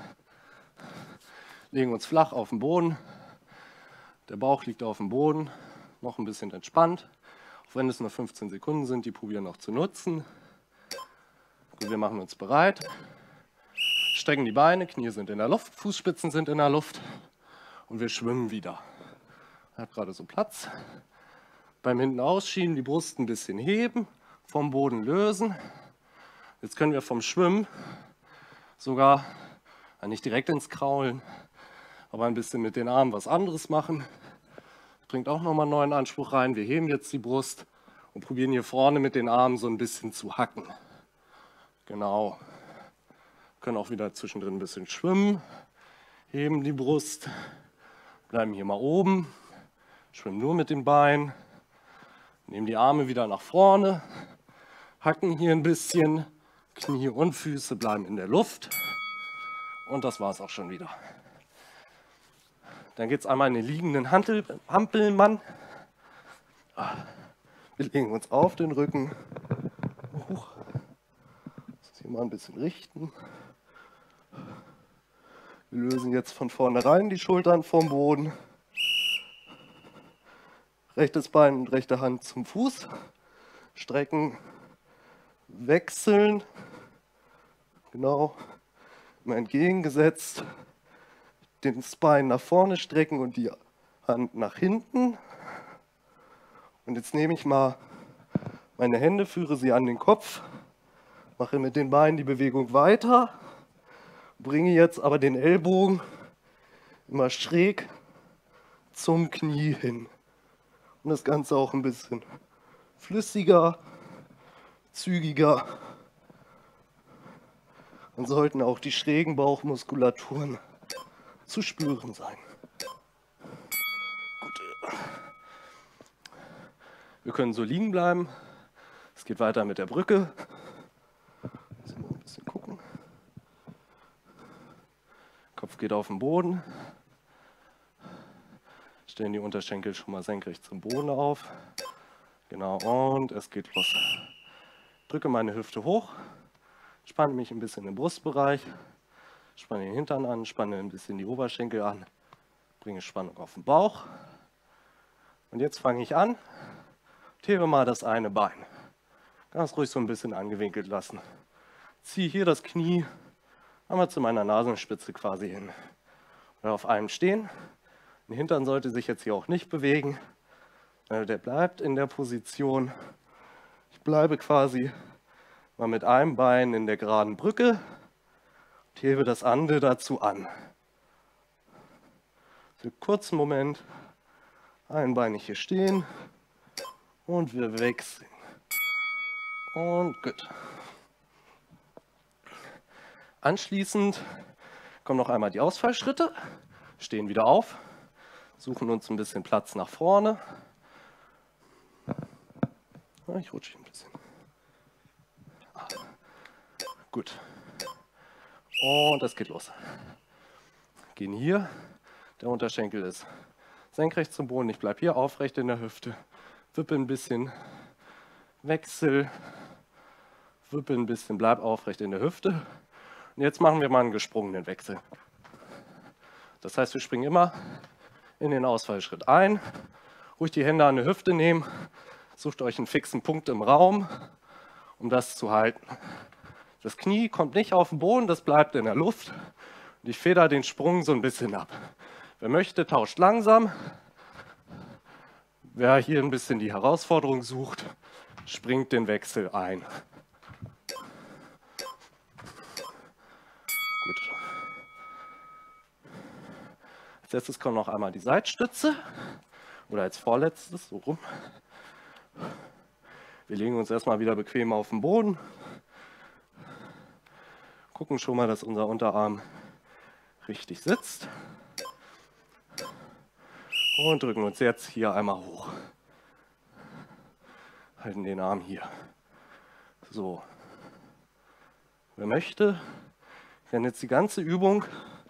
legen uns flach auf den Boden. Der Bauch liegt auf dem Boden, noch ein bisschen entspannt. Auch wenn es nur fünfzehn Sekunden sind, die probieren noch zu nutzen. Gut, wir machen uns bereit, strecken die Beine, Knie sind in der Luft, Fußspitzen sind in der Luft und wir schwimmen wieder. Ich habe gerade so Platz. Beim hinten ausschieben, die Brust ein bisschen heben, vom Boden lösen. Jetzt können wir vom Schwimmen sogar, nicht direkt ins Kraulen, aber ein bisschen mit den Armen was anderes machen. Das bringt auch nochmal einen neuen Anspruch rein. Wir heben jetzt die Brust und probieren hier vorne mit den Armen so ein bisschen zu hacken. Genau. Können auch wieder zwischendrin ein bisschen schwimmen. Heben die Brust. Bleiben hier mal oben. Schwimmen nur mit den Beinen. Nehmen die Arme wieder nach vorne. Hacken hier ein bisschen. Knie und Füße bleiben in der Luft. Und das war es auch schon wieder. Dann geht es einmal in den liegenden Hantel, Hampelmann. Wir legen uns auf den Rücken. Huch. Hier mal ein bisschen richten. Wir lösen jetzt von vornherein die Schultern vom Boden. Rechtes Bein und rechte Hand zum Fuß. Strecken, wechseln. Genau. Immer entgegengesetzt. Den Bein nach vorne strecken und die Hand nach hinten. Und jetzt nehme ich mal meine Hände, führe sie an den Kopf. Mache mit den Beinen die Bewegung weiter, bringe jetzt aber den Ellbogen immer schräg zum Knie hin. Und das Ganze auch ein bisschen flüssiger, zügiger. Und sollten auch die schrägen Bauchmuskulaturen zu spüren sein. Gut. Wir können so liegen bleiben. Es geht weiter mit der Brücke. Ein bisschen gucken. Kopf geht auf den Boden. Stellen die Unterschenkel schon mal senkrecht zum Boden auf. Genau, und es geht los. Drücke meine Hüfte hoch, spanne mich ein bisschen im Brustbereich, spanne den Hintern an, spanne ein bisschen die Oberschenkel an, bringe Spannung auf den Bauch. Und jetzt fange ich an, hebe mal das eine Bein. Ganz ruhig so ein bisschen angewinkelt lassen. Ziehe hier das Knie einmal zu meiner Nasenspitze quasi hin. Oder auf einem stehen. Der Hintern sollte sich jetzt hier auch nicht bewegen. Der bleibt in der Position. Ich bleibe quasi mal mit einem Bein in der geraden Brücke und hebe das andere dazu an. Für einen kurzen Moment einbeinig hier stehen und wir wechseln. Und gut. Anschließend kommen noch einmal die Ausfallschritte, stehen wieder auf, suchen uns ein bisschen Platz nach vorne. Ich rutsche hier ein bisschen. Ah. Gut. Und es geht los. Gehen hier, der Unterschenkel ist senkrecht zum Boden, ich bleibe hier aufrecht in der Hüfte, wippe ein bisschen, wechsel, wippe ein bisschen, bleib aufrecht in der Hüfte. Und jetzt machen wir mal einen gesprungenen Wechsel. Das heißt, wir springen immer in den Ausfallschritt ein, ruhig die Hände an die Hüfte nehmen, sucht euch einen fixen Punkt im Raum, um das zu halten. Das Knie kommt nicht auf den Boden, das bleibt in der Luft. Und ich feder den Sprung so ein bisschen ab. Wer möchte, tauscht langsam. Wer hier ein bisschen die Herausforderung sucht, springt den Wechsel ein. Gut. Als letztes kommt noch einmal die Seitstütze. Oder als vorletztes, so rum. Wir legen uns erstmal wieder bequem auf den Boden. Gucken schon mal, dass unser Unterarm richtig sitzt. Und drücken uns jetzt hier einmal hoch. Halten den Arm hier. So. Wer möchte, kann jetzt die ganze Übung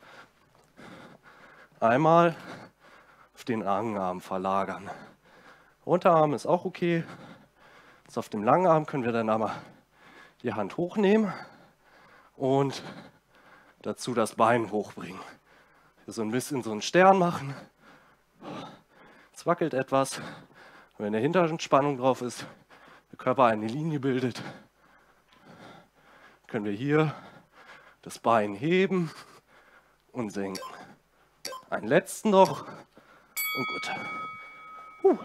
einmal auf den langen Arm verlagern. Unterarm ist auch okay. Jetzt auf dem langen Arm können wir dann aber die Hand hochnehmen und dazu das Bein hochbringen. So ein bisschen so einen Stern machen. Es wackelt etwas. Wenn der hinteren Spannung drauf ist, der Körper eine Linie bildet, können wir hier das Bein heben und senken. Einen letzten noch und gut. Huh.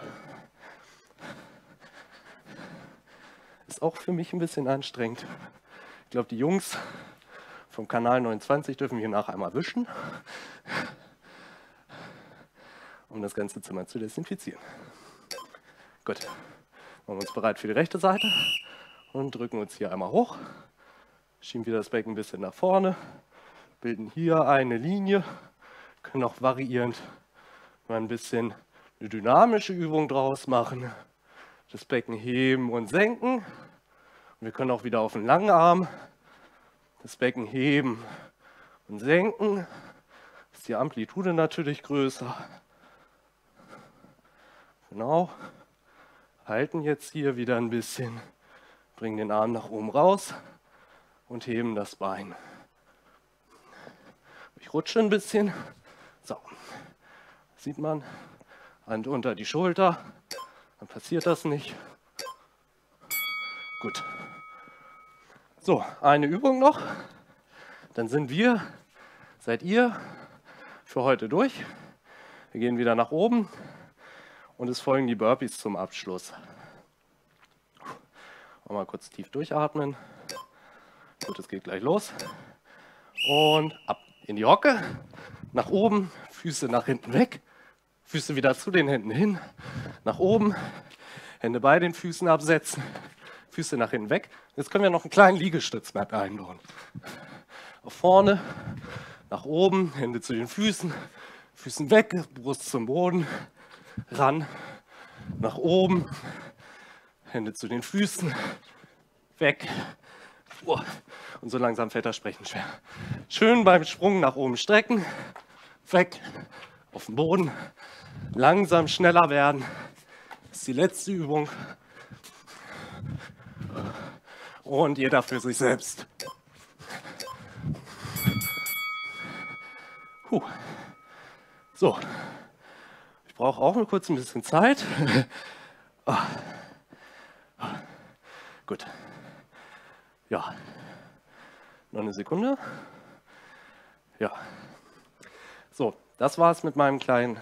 Ist auch für mich ein bisschen anstrengend. Ich glaube, die Jungs vom Kanal neunundzwanzig dürfen hier nachher einmal wischen, um das ganze Zimmer zu desinfizieren. Gut, machen wir uns bereit für die rechte Seite und drücken uns hier einmal hoch. Schieben wieder das Becken ein bisschen nach vorne, bilden hier eine Linie, können auch variierend mal ein bisschen eine dynamische Übung draus machen. Das Becken heben und senken. Und wir können auch wieder auf den langen Arm das Becken heben und senken. Ist die Amplitude natürlich größer. Genau. Halten jetzt hier wieder ein bisschen, bringen den Arm nach oben raus und heben das Bein. Ich rutsche ein bisschen. So, sieht man, Hand unter die Schulter, dann passiert das nicht. Gut. So, eine Übung noch, dann sind wir, seid ihr, für heute durch. Wir gehen wieder nach oben und es folgen die Burpees zum Abschluss. Mal kurz tief durchatmen. Gut, es geht gleich los. Und ab in die Hocke, nach oben, Füße nach hinten weg, Füße wieder zu den Händen hin, nach oben, Hände bei den Füßen absetzen, Füße nach hinten weg. Jetzt können wir noch einen kleinen Liegestütz mit einbauen. Auf vorne, nach oben, Hände zu den Füßen, Füßen weg, Brust zum Boden, ran, nach oben, Hände zu den Füßen, weg. Und so langsam fällt das Sprechen schwer. Schön beim Sprung nach oben strecken, weg, auf den Boden, langsam schneller werden. Das ist die letzte Übung. Und jeder für sich selbst. Puh. So, ich brauche auch nur kurz ein bisschen Zeit. Oh. Oh. Gut. Ja, noch eine Sekunde. Ja. So, das war's mit meinem kleinen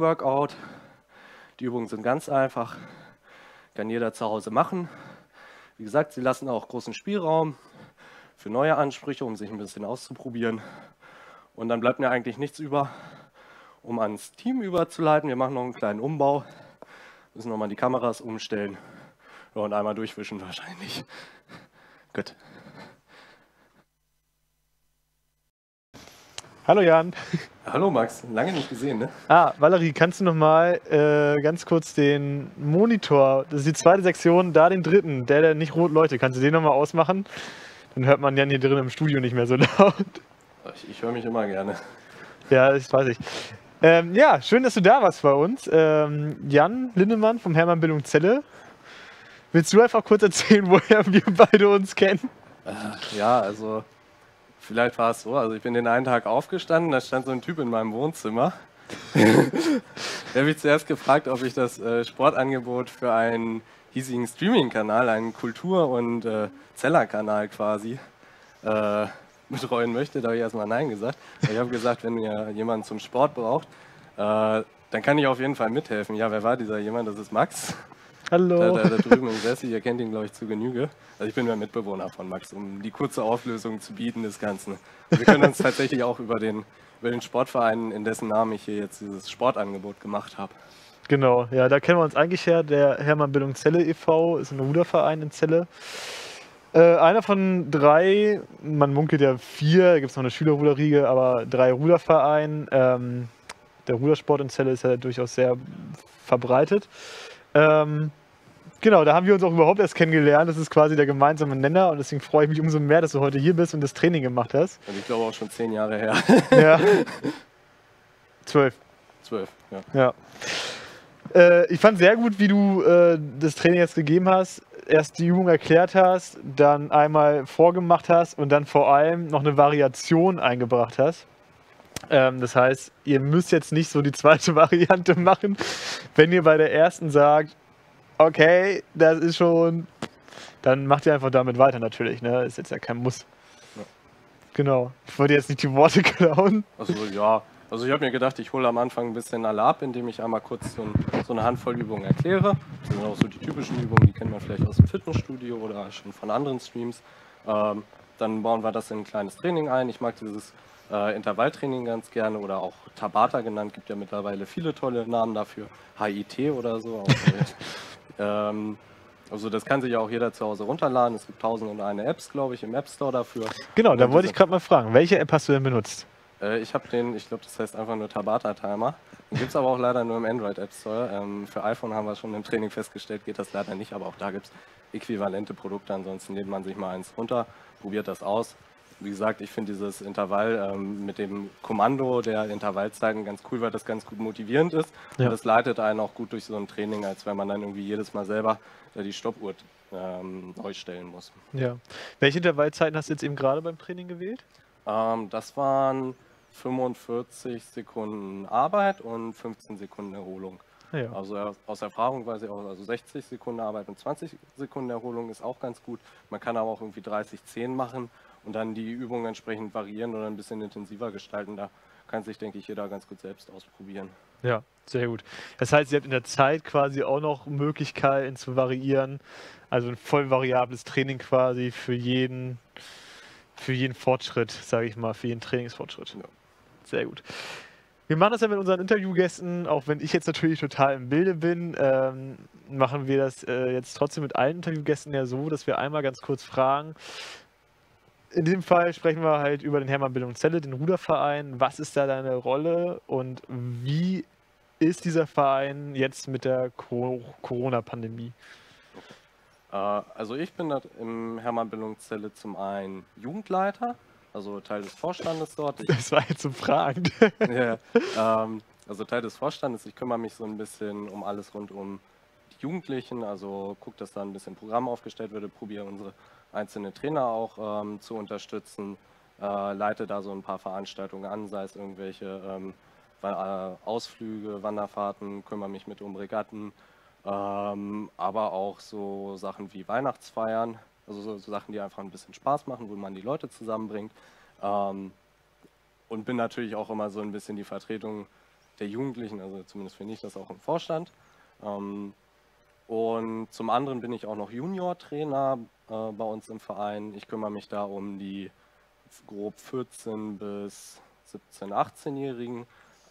Stabi-Workout. Die Übungen sind ganz einfach, kann jeder zu Hause machen. wie gesagt, sie lassen auch großen Spielraum für neue Ansprüche, um sich ein bisschen auszuprobieren. Und dann bleibt mir eigentlich nichts über, um ans Team überzuleiten. Wir machen noch einen kleinen Umbau, müssen nochmal die Kameras umstellen, ja, und einmal durchwischen wahrscheinlich. Gut. Hallo Jan. Hallo Max, lange nicht gesehen, ne? Ah, Valerie, kannst du noch mal äh, ganz kurz den Monitor, das ist die zweite Sektion, da den dritten, der, der nicht rot leuchtet, kannst du den noch mal ausmachen? Dann hört man Jan hier drin im Studio nicht mehr so laut. Ich, ich höre mich immer gerne. Ja, das weiß ich. Ähm, ja, schön, dass du da warst bei uns. Ähm, Jan Lindemann vom Hermann Bildung Celle. Willst du einfach kurz erzählen, woher wir beide uns kennen? Äh, ja, also vielleicht war es so, also ich bin den einen Tag aufgestanden, da stand so ein Typ in meinem Wohnzimmer. Der hat mich zuerst gefragt, ob ich das äh, Sportangebot für einen hiesigen Streaming-Kanal, einen Kultur- und äh, Zeller-Kanal quasi, äh, betreuen möchte. Da habe ich erstmal Nein gesagt. Ich habe gesagt, wenn ihr jemanden zum Sport braucht, äh, dann kann ich auf jeden Fall mithelfen. Ja, wer war dieser jemand? Das ist Max. Hallo. Da, da, da drüben im Sessel, ihr kennt ihn, glaube ich, zu Genüge. Also ich bin der Mitbewohner von Max, um die kurze Auflösung zu bieten des Ganzen. Und wir können uns tatsächlich auch über den, über den Sportverein, in dessen Namen ich hier jetzt dieses Sportangebot gemacht habe. Genau, ja, da kennen wir uns eigentlich her. Der Hermann Bildung Celle e V ist ein Ruderverein in Celle. Äh, einer von drei, man munkelt ja vier, da gibt es noch eine Schülerruderriege, aber drei Rudervereinen. Ähm, der Rudersport in Celle ist ja durchaus sehr verbreitet. Ähm, genau, da haben wir uns auch überhaupt erst kennengelernt. Das ist quasi der gemeinsame Nenner und deswegen freue ich mich umso mehr, dass du heute hier bist und das Training gemacht hast. Und ich glaube auch schon zehn Jahre her. Ja. Zwölf. Zwölf, ja. Ja. Äh, ich fand sehr gut, wie du äh, das Training jetzt gegeben hast. Erst die Übung erklärt hast, dann einmal vorgemacht hast und dann vor allem noch eine Variation eingebracht hast. Ähm, das heißt, ihr müsst jetzt nicht so die zweite Variante machen, wenn ihr bei der ersten sagt, okay, das ist schon, dann macht ihr einfach damit weiter natürlich. Ne? Ist jetzt ja kein Muss. Ja. Genau. Ich wollte jetzt nicht die Worte klauen. Also ja, also ich habe mir gedacht, ich hole am Anfang ein bisschen alle ab, indem ich einmal kurz so, ein, so eine Handvoll Übungen erkläre. Das sind auch so die typischen Übungen, die kennt man vielleicht aus dem Fitnessstudio oder schon von anderen Streams. Ähm, dann bauen wir das in ein kleines Training ein. Ich mag dieses äh, Intervalltraining ganz gerne oder auch Tabata genannt, gibt ja mittlerweile viele tolle Namen dafür. H I T oder so. Auch, ähm, also das kann sich ja auch jeder zu Hause runterladen. Es gibt tausend und eine Apps, glaube ich, im App Store dafür. Genau, da wollte ich gerade mal fragen, welche App hast du denn benutzt? Ich habe den, ich glaube, das heißt einfach nur Tabata Timer. Den gibt es aber auch leider nur im Android App Store. Ähm, für iPhone haben wir schon im Training festgestellt, geht das leider nicht, aber auch da gibt es äquivalente Produkte. Ansonsten lädt man sich mal eins runter, probiert das aus. Wie gesagt, ich finde dieses Intervall ähm, mit dem Kommando der Intervallzeiten ganz cool, weil das ganz gut motivierend ist. Ja. Und das leitet einen auch gut durch so ein Training, als wenn man dann irgendwie jedes Mal selber äh, die Stoppuhr ähm, neu stellen muss. Ja. Welche Intervallzeiten hast du jetzt eben gerade beim Training gewählt? Ähm, das waren fünfundvierzig Sekunden Arbeit und fünfzehn Sekunden Erholung. Ja. Also aus Erfahrung weiß ich auch, also sechzig Sekunden Arbeit und zwanzig Sekunden Erholung ist auch ganz gut. Man kann aber auch irgendwie dreißig zehn machen und dann die Übungen entsprechend variieren oder ein bisschen intensiver gestalten. Da kann sich, denke ich, jeder ganz gut selbst ausprobieren. Ja, sehr gut. Das heißt, ihr habt in der Zeit quasi auch noch Möglichkeiten zu variieren. Also ein voll variables Training quasi für jeden, für jeden Fortschritt, sage ich mal, für jeden Trainingsfortschritt. Ja. Sehr gut. Wir machen das ja mit unseren Interviewgästen, auch wenn ich jetzt natürlich total im Bilde bin, ähm, machen wir das äh, jetzt trotzdem mit allen Interviewgästen ja so, dass wir einmal ganz kurz fragen. In dem Fall sprechen wir halt über den Hermann Bildung Celle, den Ruderverein. Was ist da deine Rolle und wie ist dieser Verein jetzt mit der Corona-Pandemie? Äh, also ich bin im Hermann Bildung Celle zum einen Jugendleiter, also Teil des Vorstandes dort. Ich, das war jetzt so fragend. ja, ähm, also Teil des Vorstandes. Ich kümmere mich so ein bisschen um alles rund um die Jugendlichen, also gucke, dass da ein bisschen Programm aufgestellt wird, probiere unsere einzelnen Trainer auch ähm, zu unterstützen, äh, leite da so ein paar Veranstaltungen an, sei es irgendwelche ähm, Ausflüge, Wanderfahrten, kümmere mich mit um Regatten, ähm, aber auch so Sachen wie Weihnachtsfeiern. Also so, so Sachen, die einfach ein bisschen Spaß machen, wo man die Leute zusammenbringt. Ähm, und bin natürlich auch immer so ein bisschen die Vertretung der Jugendlichen, also zumindest finde ich das auch im Vorstand. Ähm, Und zum anderen bin ich auch noch Junior-Trainer äh, bei uns im Verein. Ich kümmere mich da um die grob vierzehn bis siebzehn, achtzehnjährigen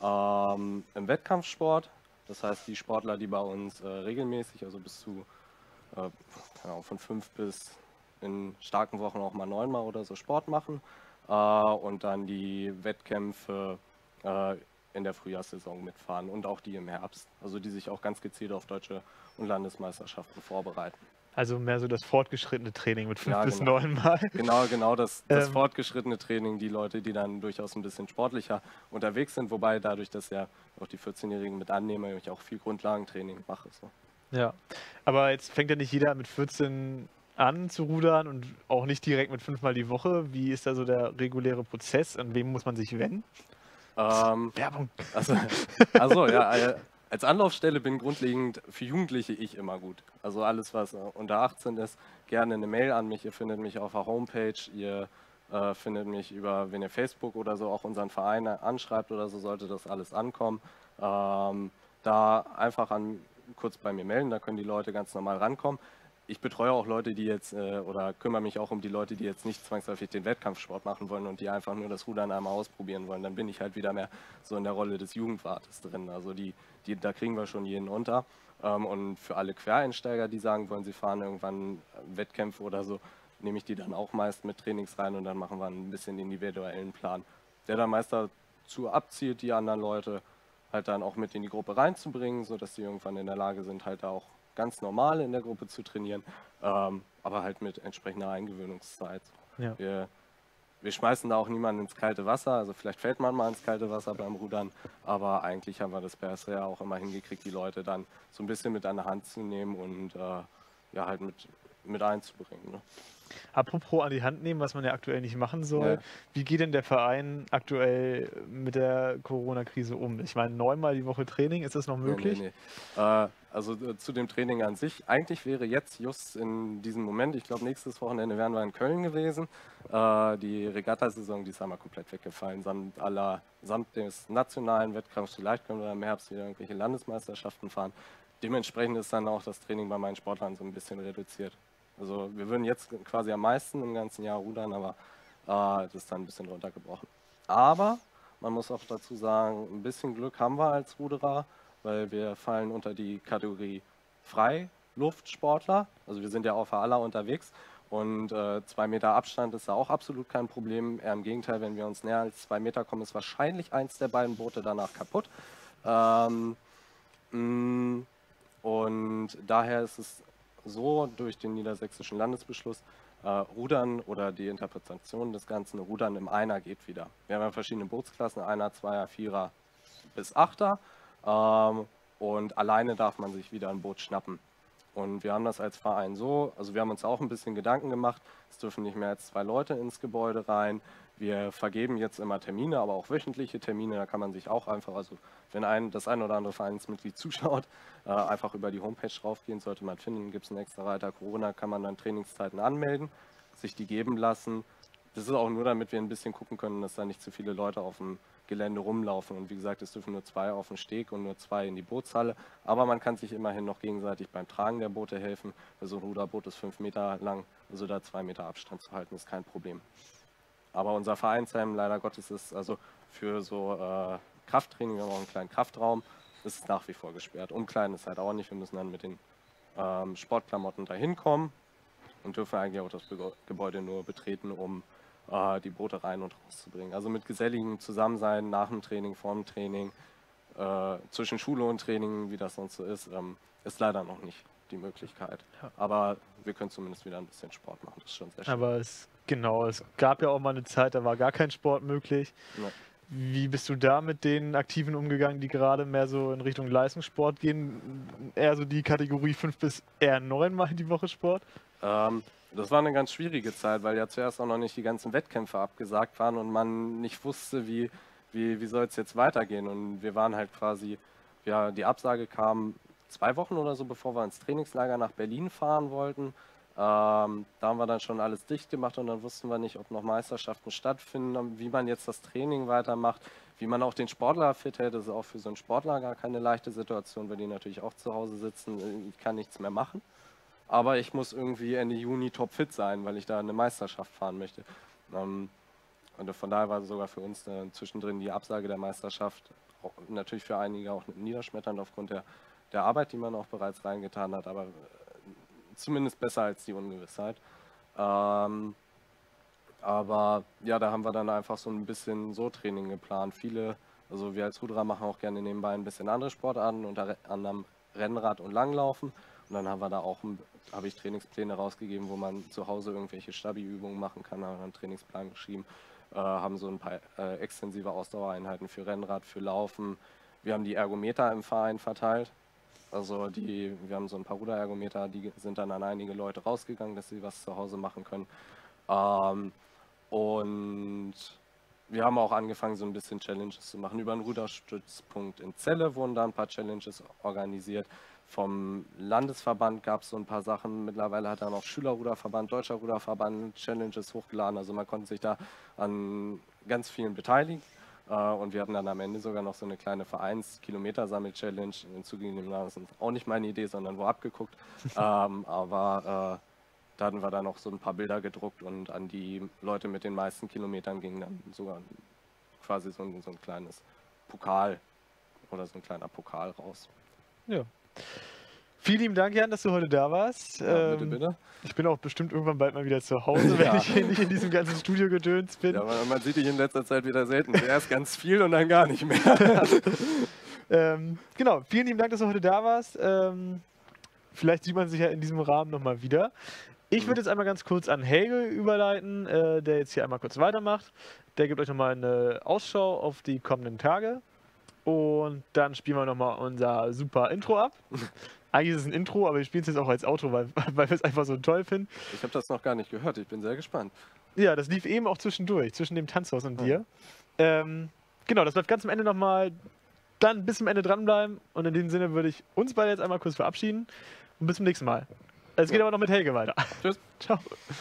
ähm, im Wettkampfsport. Das heißt, die Sportler, die bei uns äh, regelmäßig, also bis zu äh, keine Ahnung, von fünf bis in starken Wochen auch mal neunmal oder so Sport machen äh, und dann die Wettkämpfe äh, in der Frühjahrssaison mitfahren und auch die im Herbst, also die sich auch ganz gezielt auf deutsche und Landesmeisterschaften vorbereiten. Also mehr so das fortgeschrittene Training mit fünf Ja, bis genau. neun Mal. Genau, genau das, das Ähm, fortgeschrittene Training, die Leute, die dann durchaus ein bisschen sportlicher unterwegs sind, wobei dadurch, dass ja auch die vierzehnjährigen mit annehme, ich auch viel Grundlagentraining mache. So. Ja, aber jetzt fängt ja nicht jeder mit vierzehn an zu rudern und auch nicht direkt mit fünfmal die Woche. Wie ist da so der reguläre Prozess? An wen muss man sich wenden? Ähm, Werbung. also, also ja, äh, als Anlaufstelle bin grundlegend für Jugendliche ich immer gut. Also alles, was äh, unter achtzehn ist, gerne eine Mail an mich. Ihr findet mich auf der Homepage, ihr äh, findet mich über, wenn ihr Facebook oder so auch unseren Verein anschreibt oder so, sollte das alles ankommen. Ähm, da einfach an, kurz bei mir melden, da können die Leute ganz normal rankommen. Ich betreue auch Leute, die jetzt, äh, oder kümmere mich auch um die Leute, die jetzt nicht zwangsläufig den Wettkampfsport machen wollen und die einfach nur das Rudern einmal ausprobieren wollen. Dann bin ich halt wieder mehr so in der Rolle des Jugendwartes drin. Also die, die, da kriegen wir schon jeden unter. Ähm, und für alle Quereinsteiger, die sagen wollen, sie fahren irgendwann Wettkämpfe oder so, nehme ich die dann auch meist mit Trainings rein und dann machen wir ein bisschen individuellen Plan, der dann meist dazu abzielt, die anderen Leute halt dann auch mit in die Gruppe reinzubringen, sodass sie irgendwann in der Lage sind, halt auch ganz normal in der Gruppe zu trainieren, ähm, aber halt mit entsprechender Eingewöhnungszeit. Ja. Wir, wir schmeißen da auch niemanden ins kalte Wasser, also vielleicht fällt man mal ins kalte Wasser beim Rudern, aber eigentlich haben wir das bisher auch immer hingekriegt, die Leute dann so ein bisschen mit an der Hand zu nehmen und äh, ja halt mit, mit einzubringen. Ne? Apropos an die Hand nehmen, was man ja aktuell nicht machen soll. Ja. Wie geht denn der Verein aktuell mit der Corona-Krise um? Ich meine, neunmal die Woche Training, ist das noch möglich? Nee, nee, nee. Äh, also äh, zu dem Training an sich. Eigentlich wäre jetzt just in diesem Moment, ich glaube nächstes Wochenende wären wir in Köln gewesen, äh, die Regattasaison, die ist einmal komplett weggefallen, samt, aller, samt des nationalen Wettkampfs. Vielleicht können wir im Herbst wieder irgendwelche Landesmeisterschaften fahren. Dementsprechend ist dann auch das Training bei meinen Sportlern so ein bisschen reduziert. Also wir würden jetzt quasi am meisten im ganzen Jahr rudern, aber äh, das ist dann ein bisschen runtergebrochen. Aber man muss auch dazu sagen, ein bisschen Glück haben wir als Ruderer, weil wir fallen unter die Kategorie Freiluftsportler. Also wir sind ja auf der Aller unterwegs und äh, zwei Meter Abstand ist da auch absolut kein Problem. Eher im Gegenteil, wenn wir uns näher als zwei Meter kommen, ist wahrscheinlich eins der beiden Boote danach kaputt. Ähm, mh, und daher ist es so, durch den niedersächsischen Landesbeschluss, äh, Rudern oder die Interpretation des Ganzen, Rudern im Einer geht wieder. Wir haben ja verschiedene Bootsklassen, Einer, Zweier, Vierer bis Achter. Ähm, und alleine darf man sich wieder ein Boot schnappen. Und wir haben das als Verein so, also wir haben uns auch ein bisschen Gedanken gemacht, es dürfen nicht mehr als zwei Leute ins Gebäude rein. Wir vergeben jetzt immer Termine, aber auch wöchentliche Termine, da kann man sich auch einfach, also wenn ein, das ein oder andere Vereinsmitglied zuschaut, äh, einfach über die Homepage draufgehen, sollte man finden, gibt es einen extra Reiter Corona, kann man dann Trainingszeiten anmelden, sich die geben lassen. Das ist auch nur, damit wir ein bisschen gucken können, dass da nicht zu viele Leute auf dem Gelände rumlaufen. Und wie gesagt, es dürfen nur zwei auf den Steg und nur zwei in die Bootshalle. Aber man kann sich immerhin noch gegenseitig beim Tragen der Boote helfen. So ein Ruderboot ist fünf Meter lang, also da zwei Meter Abstand zu halten, ist kein Problem. Aber unser Vereinsheim, leider Gottes, ist also für so äh, Krafttraining, wir haben auch einen kleinen Kraftraum, ist nach wie vor gesperrt. Umkleiden ist halt auch nicht, wir müssen dann mit den ähm, Sportklamotten dahin kommen und dürfen eigentlich auch das Be Gebäude nur betreten, um äh, die Boote rein und rauszubringen. Also mit geselligem Zusammensein nach dem Training, vor dem Training, äh, zwischen Schule und Training, wie das sonst so ist, ähm, ist leider noch nicht die Möglichkeit. Ja. Aber wir können zumindest wieder ein bisschen Sport machen, das ist schon sehr schön. Aber es, genau, es gab ja auch mal eine Zeit, da war gar kein Sport möglich. Ja. Wie bist du da mit den Aktiven umgegangen, die gerade mehr so in Richtung Leistungssport gehen? Eher so die Kategorie fünf bis eher neun Mal die Woche Sport? Ähm, das war eine ganz schwierige Zeit, weil ja zuerst auch noch nicht die ganzen Wettkämpfe abgesagt waren und man nicht wusste, wie, wie, wie soll es jetzt weitergehen. Und wir waren halt quasi, ja, die Absage kam zwei Wochen oder so, bevor wir ins Trainingslager nach Berlin fahren wollten. Ähm, da haben wir dann schon alles dicht gemacht und dann wussten wir nicht, ob noch Meisterschaften stattfinden, wie man jetzt das Training weitermacht, wie man auch den Sportler fit hält. Das ist auch für so einen Sportler gar keine leichte Situation, weil die natürlich auch zu Hause sitzen. Ich kann nichts mehr machen. Aber ich muss irgendwie Ende Juni topfit sein, weil ich da eine Meisterschaft fahren möchte. Ähm, und von daher war sogar für uns äh, zwischendrin die Absage der Meisterschaft auch, natürlich für einige auch niederschmetternd aufgrund der, der Arbeit, die man auch bereits reingetan hat, aber äh, zumindest besser als die Ungewissheit. Ähm, aber ja, da haben wir dann einfach so ein bisschen so Training geplant. Viele, also wir als Ruderer machen auch gerne nebenbei ein bisschen andere Sportarten, unter anderem Rennrad und Langlaufen. Und dann haben wir da auch, habe ich Trainingspläne rausgegeben, wo man zu Hause irgendwelche Stabi-Übungen machen kann, haben einen Trainingsplan geschrieben, äh, haben so ein paar äh, extensive Ausdauereinheiten für Rennrad, für Laufen. Wir haben die Ergometer im Verein verteilt. Also die, wir haben so ein paar Ruderergometer, die sind dann an einige Leute rausgegangen, dass sie was zu Hause machen können. Ähm, und wir haben auch angefangen, so ein bisschen Challenges zu machen. Über einen Ruderstützpunkt in Celle wurden da ein paar Challenges organisiert. Vom Landesverband gab es so ein paar Sachen. Mittlerweile hat dann auch Schülerruderverband, Deutscher Ruderverband Challenges hochgeladen. Also man konnte sich da an ganz vielen beteiligen. Und wir hatten dann am Ende sogar noch so eine kleine Vereins-Kilometersammel-Challenge. Zugegebenermaßen auch nicht meine Idee, sondern wo abgeguckt. ähm, aber äh, da hatten wir dann noch so ein paar Bilder gedruckt und an die Leute mit den meisten Kilometern ging dann sogar quasi so ein, so ein kleines Pokal oder so ein kleiner Pokal raus. Ja. Vielen lieben Dank, Jan, dass du heute da warst. Ja, bitte, ähm, bitte. Ich bin auch bestimmt irgendwann bald mal wieder zu Hause, wenn Ja. ich hier nicht in diesem ganzen Studio-Gedöns bin. Ja, man, man sieht dich in letzter Zeit wieder selten. Erst ganz viel und dann gar nicht mehr. ähm, genau, vielen lieben Dank, dass du heute da warst. Ähm, vielleicht sieht man sich ja in diesem Rahmen nochmal wieder. Ich würde jetzt einmal ganz kurz an Helge überleiten, äh, der jetzt hier einmal kurz weitermacht. Der gibt euch nochmal eine Ausschau auf die kommenden Tage. Und dann spielen wir nochmal unser super Intro ab. Eigentlich ist es ein Intro, aber wir spielen es jetzt auch als Outro, weil, weil wir es einfach so toll finden. Ich habe das noch gar nicht gehört, ich bin sehr gespannt. Ja, das lief eben auch zwischendurch, zwischen dem Tanzhaus und dir. Ja. Ähm, genau, das läuft ganz am Ende nochmal. Dann bis zum Ende dranbleiben. Und in diesem Sinne würde ich uns beide jetzt einmal kurz verabschieden. Und bis zum nächsten Mal. Es geht ja. aber noch mit Helge weiter. Tschüss. Ciao.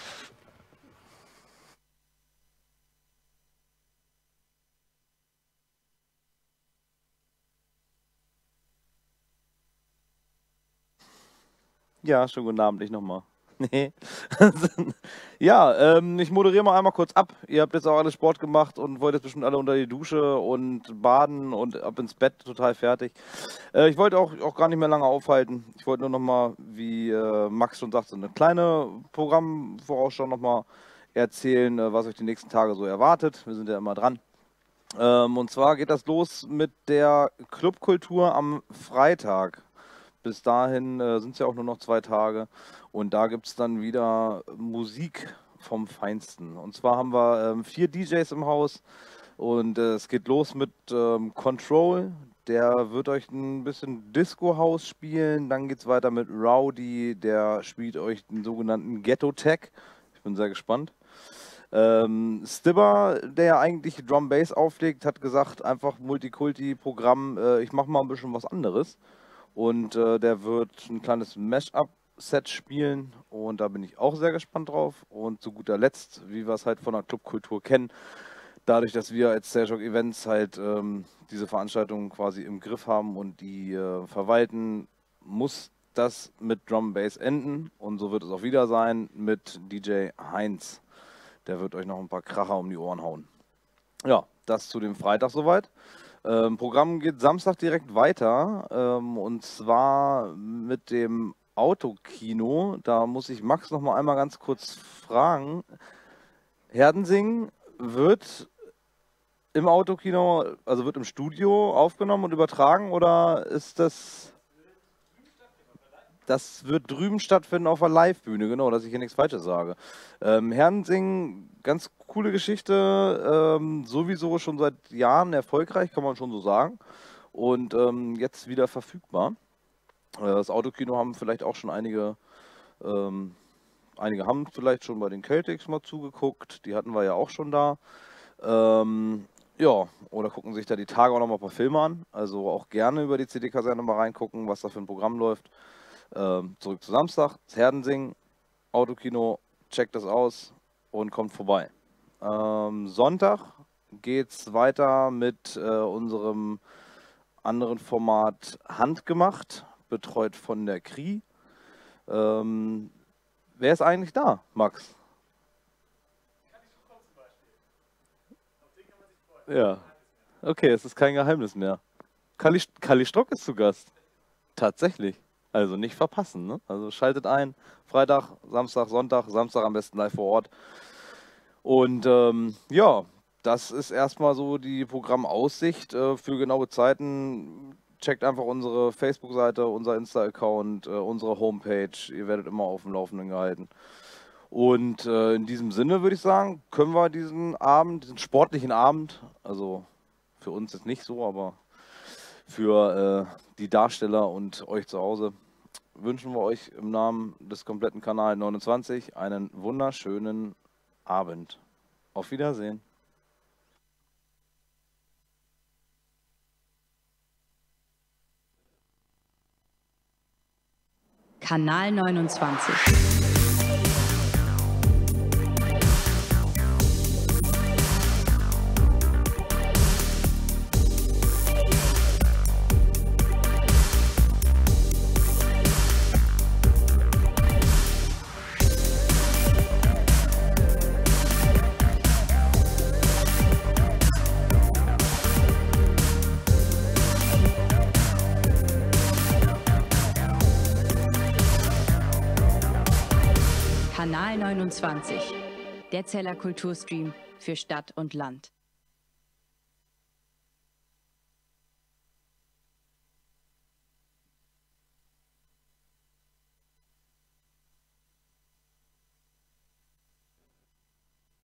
Ja, schönen guten Abend, ich nochmal. Nee. Ja, ähm, ich moderiere mal einmal kurz ab. Ihr habt jetzt auch alle Sport gemacht und wollt jetzt bestimmt alle unter die Dusche und baden und ab ins Bett, total fertig. Äh, ich wollte auch, auch gar nicht mehr lange aufhalten. Ich wollte nur nochmal, wie äh, Max schon sagte, eine kleine Programmvorausschau nochmal erzählen, äh, was euch die nächsten Tage so erwartet. Wir sind ja immer dran. Ähm, und zwar geht das los mit der Clubkultur am Freitag. Bis dahin äh, sind es ja auch nur noch zwei Tage und da gibt es dann wieder Musik vom Feinsten. Und zwar haben wir ähm, vier D Js im Haus und äh, es geht los mit ähm, Control, der wird euch ein bisschen Disco-House spielen. Dann geht es weiter mit Rowdy, der spielt euch den sogenannten Ghetto-Tech. Ich bin sehr gespannt. Ähm, Stibber, der ja eigentlich Drum Bass auflegt, hat gesagt, einfach Multikulti-Programm, äh, ich mache mal ein bisschen was anderes. Und äh, der wird ein kleines Mash-up-Set spielen und da bin ich auch sehr gespannt drauf. Und zu guter Letzt, wie wir es halt von der Clubkultur kennen, dadurch, dass wir als Stairshock Events halt ähm, diese Veranstaltungen quasi im Griff haben und die äh, verwalten, muss das mit Drum Bass enden. Und so wird es auch wieder sein mit D J Heinz. Der wird euch noch ein paar Kracher um die Ohren hauen. Ja, das zu dem Freitag soweit. Ähm, Programm geht Samstag direkt weiter ähm, und zwar mit dem Autokino. Da muss ich Max noch mal einmal ganz kurz fragen. Herdensing wird im Autokino, also wird im Studio aufgenommen und übertragen oder ist das... Das wird drüben stattfinden auf der Live-Bühne, genau, dass ich hier nichts Falsches sage. Ähm, Herdensing, ganz coole Geschichte, ähm, sowieso schon seit Jahren erfolgreich, kann man schon so sagen. Und ähm, jetzt wieder verfügbar. Äh, das Autokino haben vielleicht auch schon einige, ähm, einige haben vielleicht schon bei den Celtics mal zugeguckt, die hatten wir ja auch schon da. Ähm, ja, oder gucken sich da die Tage auch noch mal ein paar Filme an. Also auch gerne über die C D-Kaserne mal reingucken, was da für ein Programm läuft. Ähm, zurück zu Samstag, das Herdensing, Autokino, checkt das aus und kommt vorbei. Ähm, Sonntag geht's weiter mit äh, unserem anderen Format Handgemacht, betreut von der K R I. Ähm, wer ist eigentlich da, Max? Ja, okay, es ist kein Geheimnis mehr. Kali, Kali Strock ist zu Gast. Tatsächlich. Also nicht verpassen, ne? Also schaltet ein. Freitag, Samstag, Sonntag, Samstag am besten live vor Ort. Und ähm, ja, das ist erstmal so die Programmaussicht äh, für genaue Zeiten. Checkt einfach unsere Facebook-Seite, unser Insta-Account, äh, unsere Homepage. Ihr werdet immer auf dem Laufenden gehalten. Und äh, in diesem Sinne würde ich sagen, können wir diesen Abend, diesen sportlichen Abend, also für uns jetzt nicht so, aber für äh, die Darsteller und euch zu Hause, wünschen wir euch im Namen des kompletten Kanal neunundzwanzig einen wunderschönen Abend. Auf Wiedersehen. Kanal neunundzwanzig. Kanal neunundzwanzig, der Zeller Kulturstream für Stadt und Land.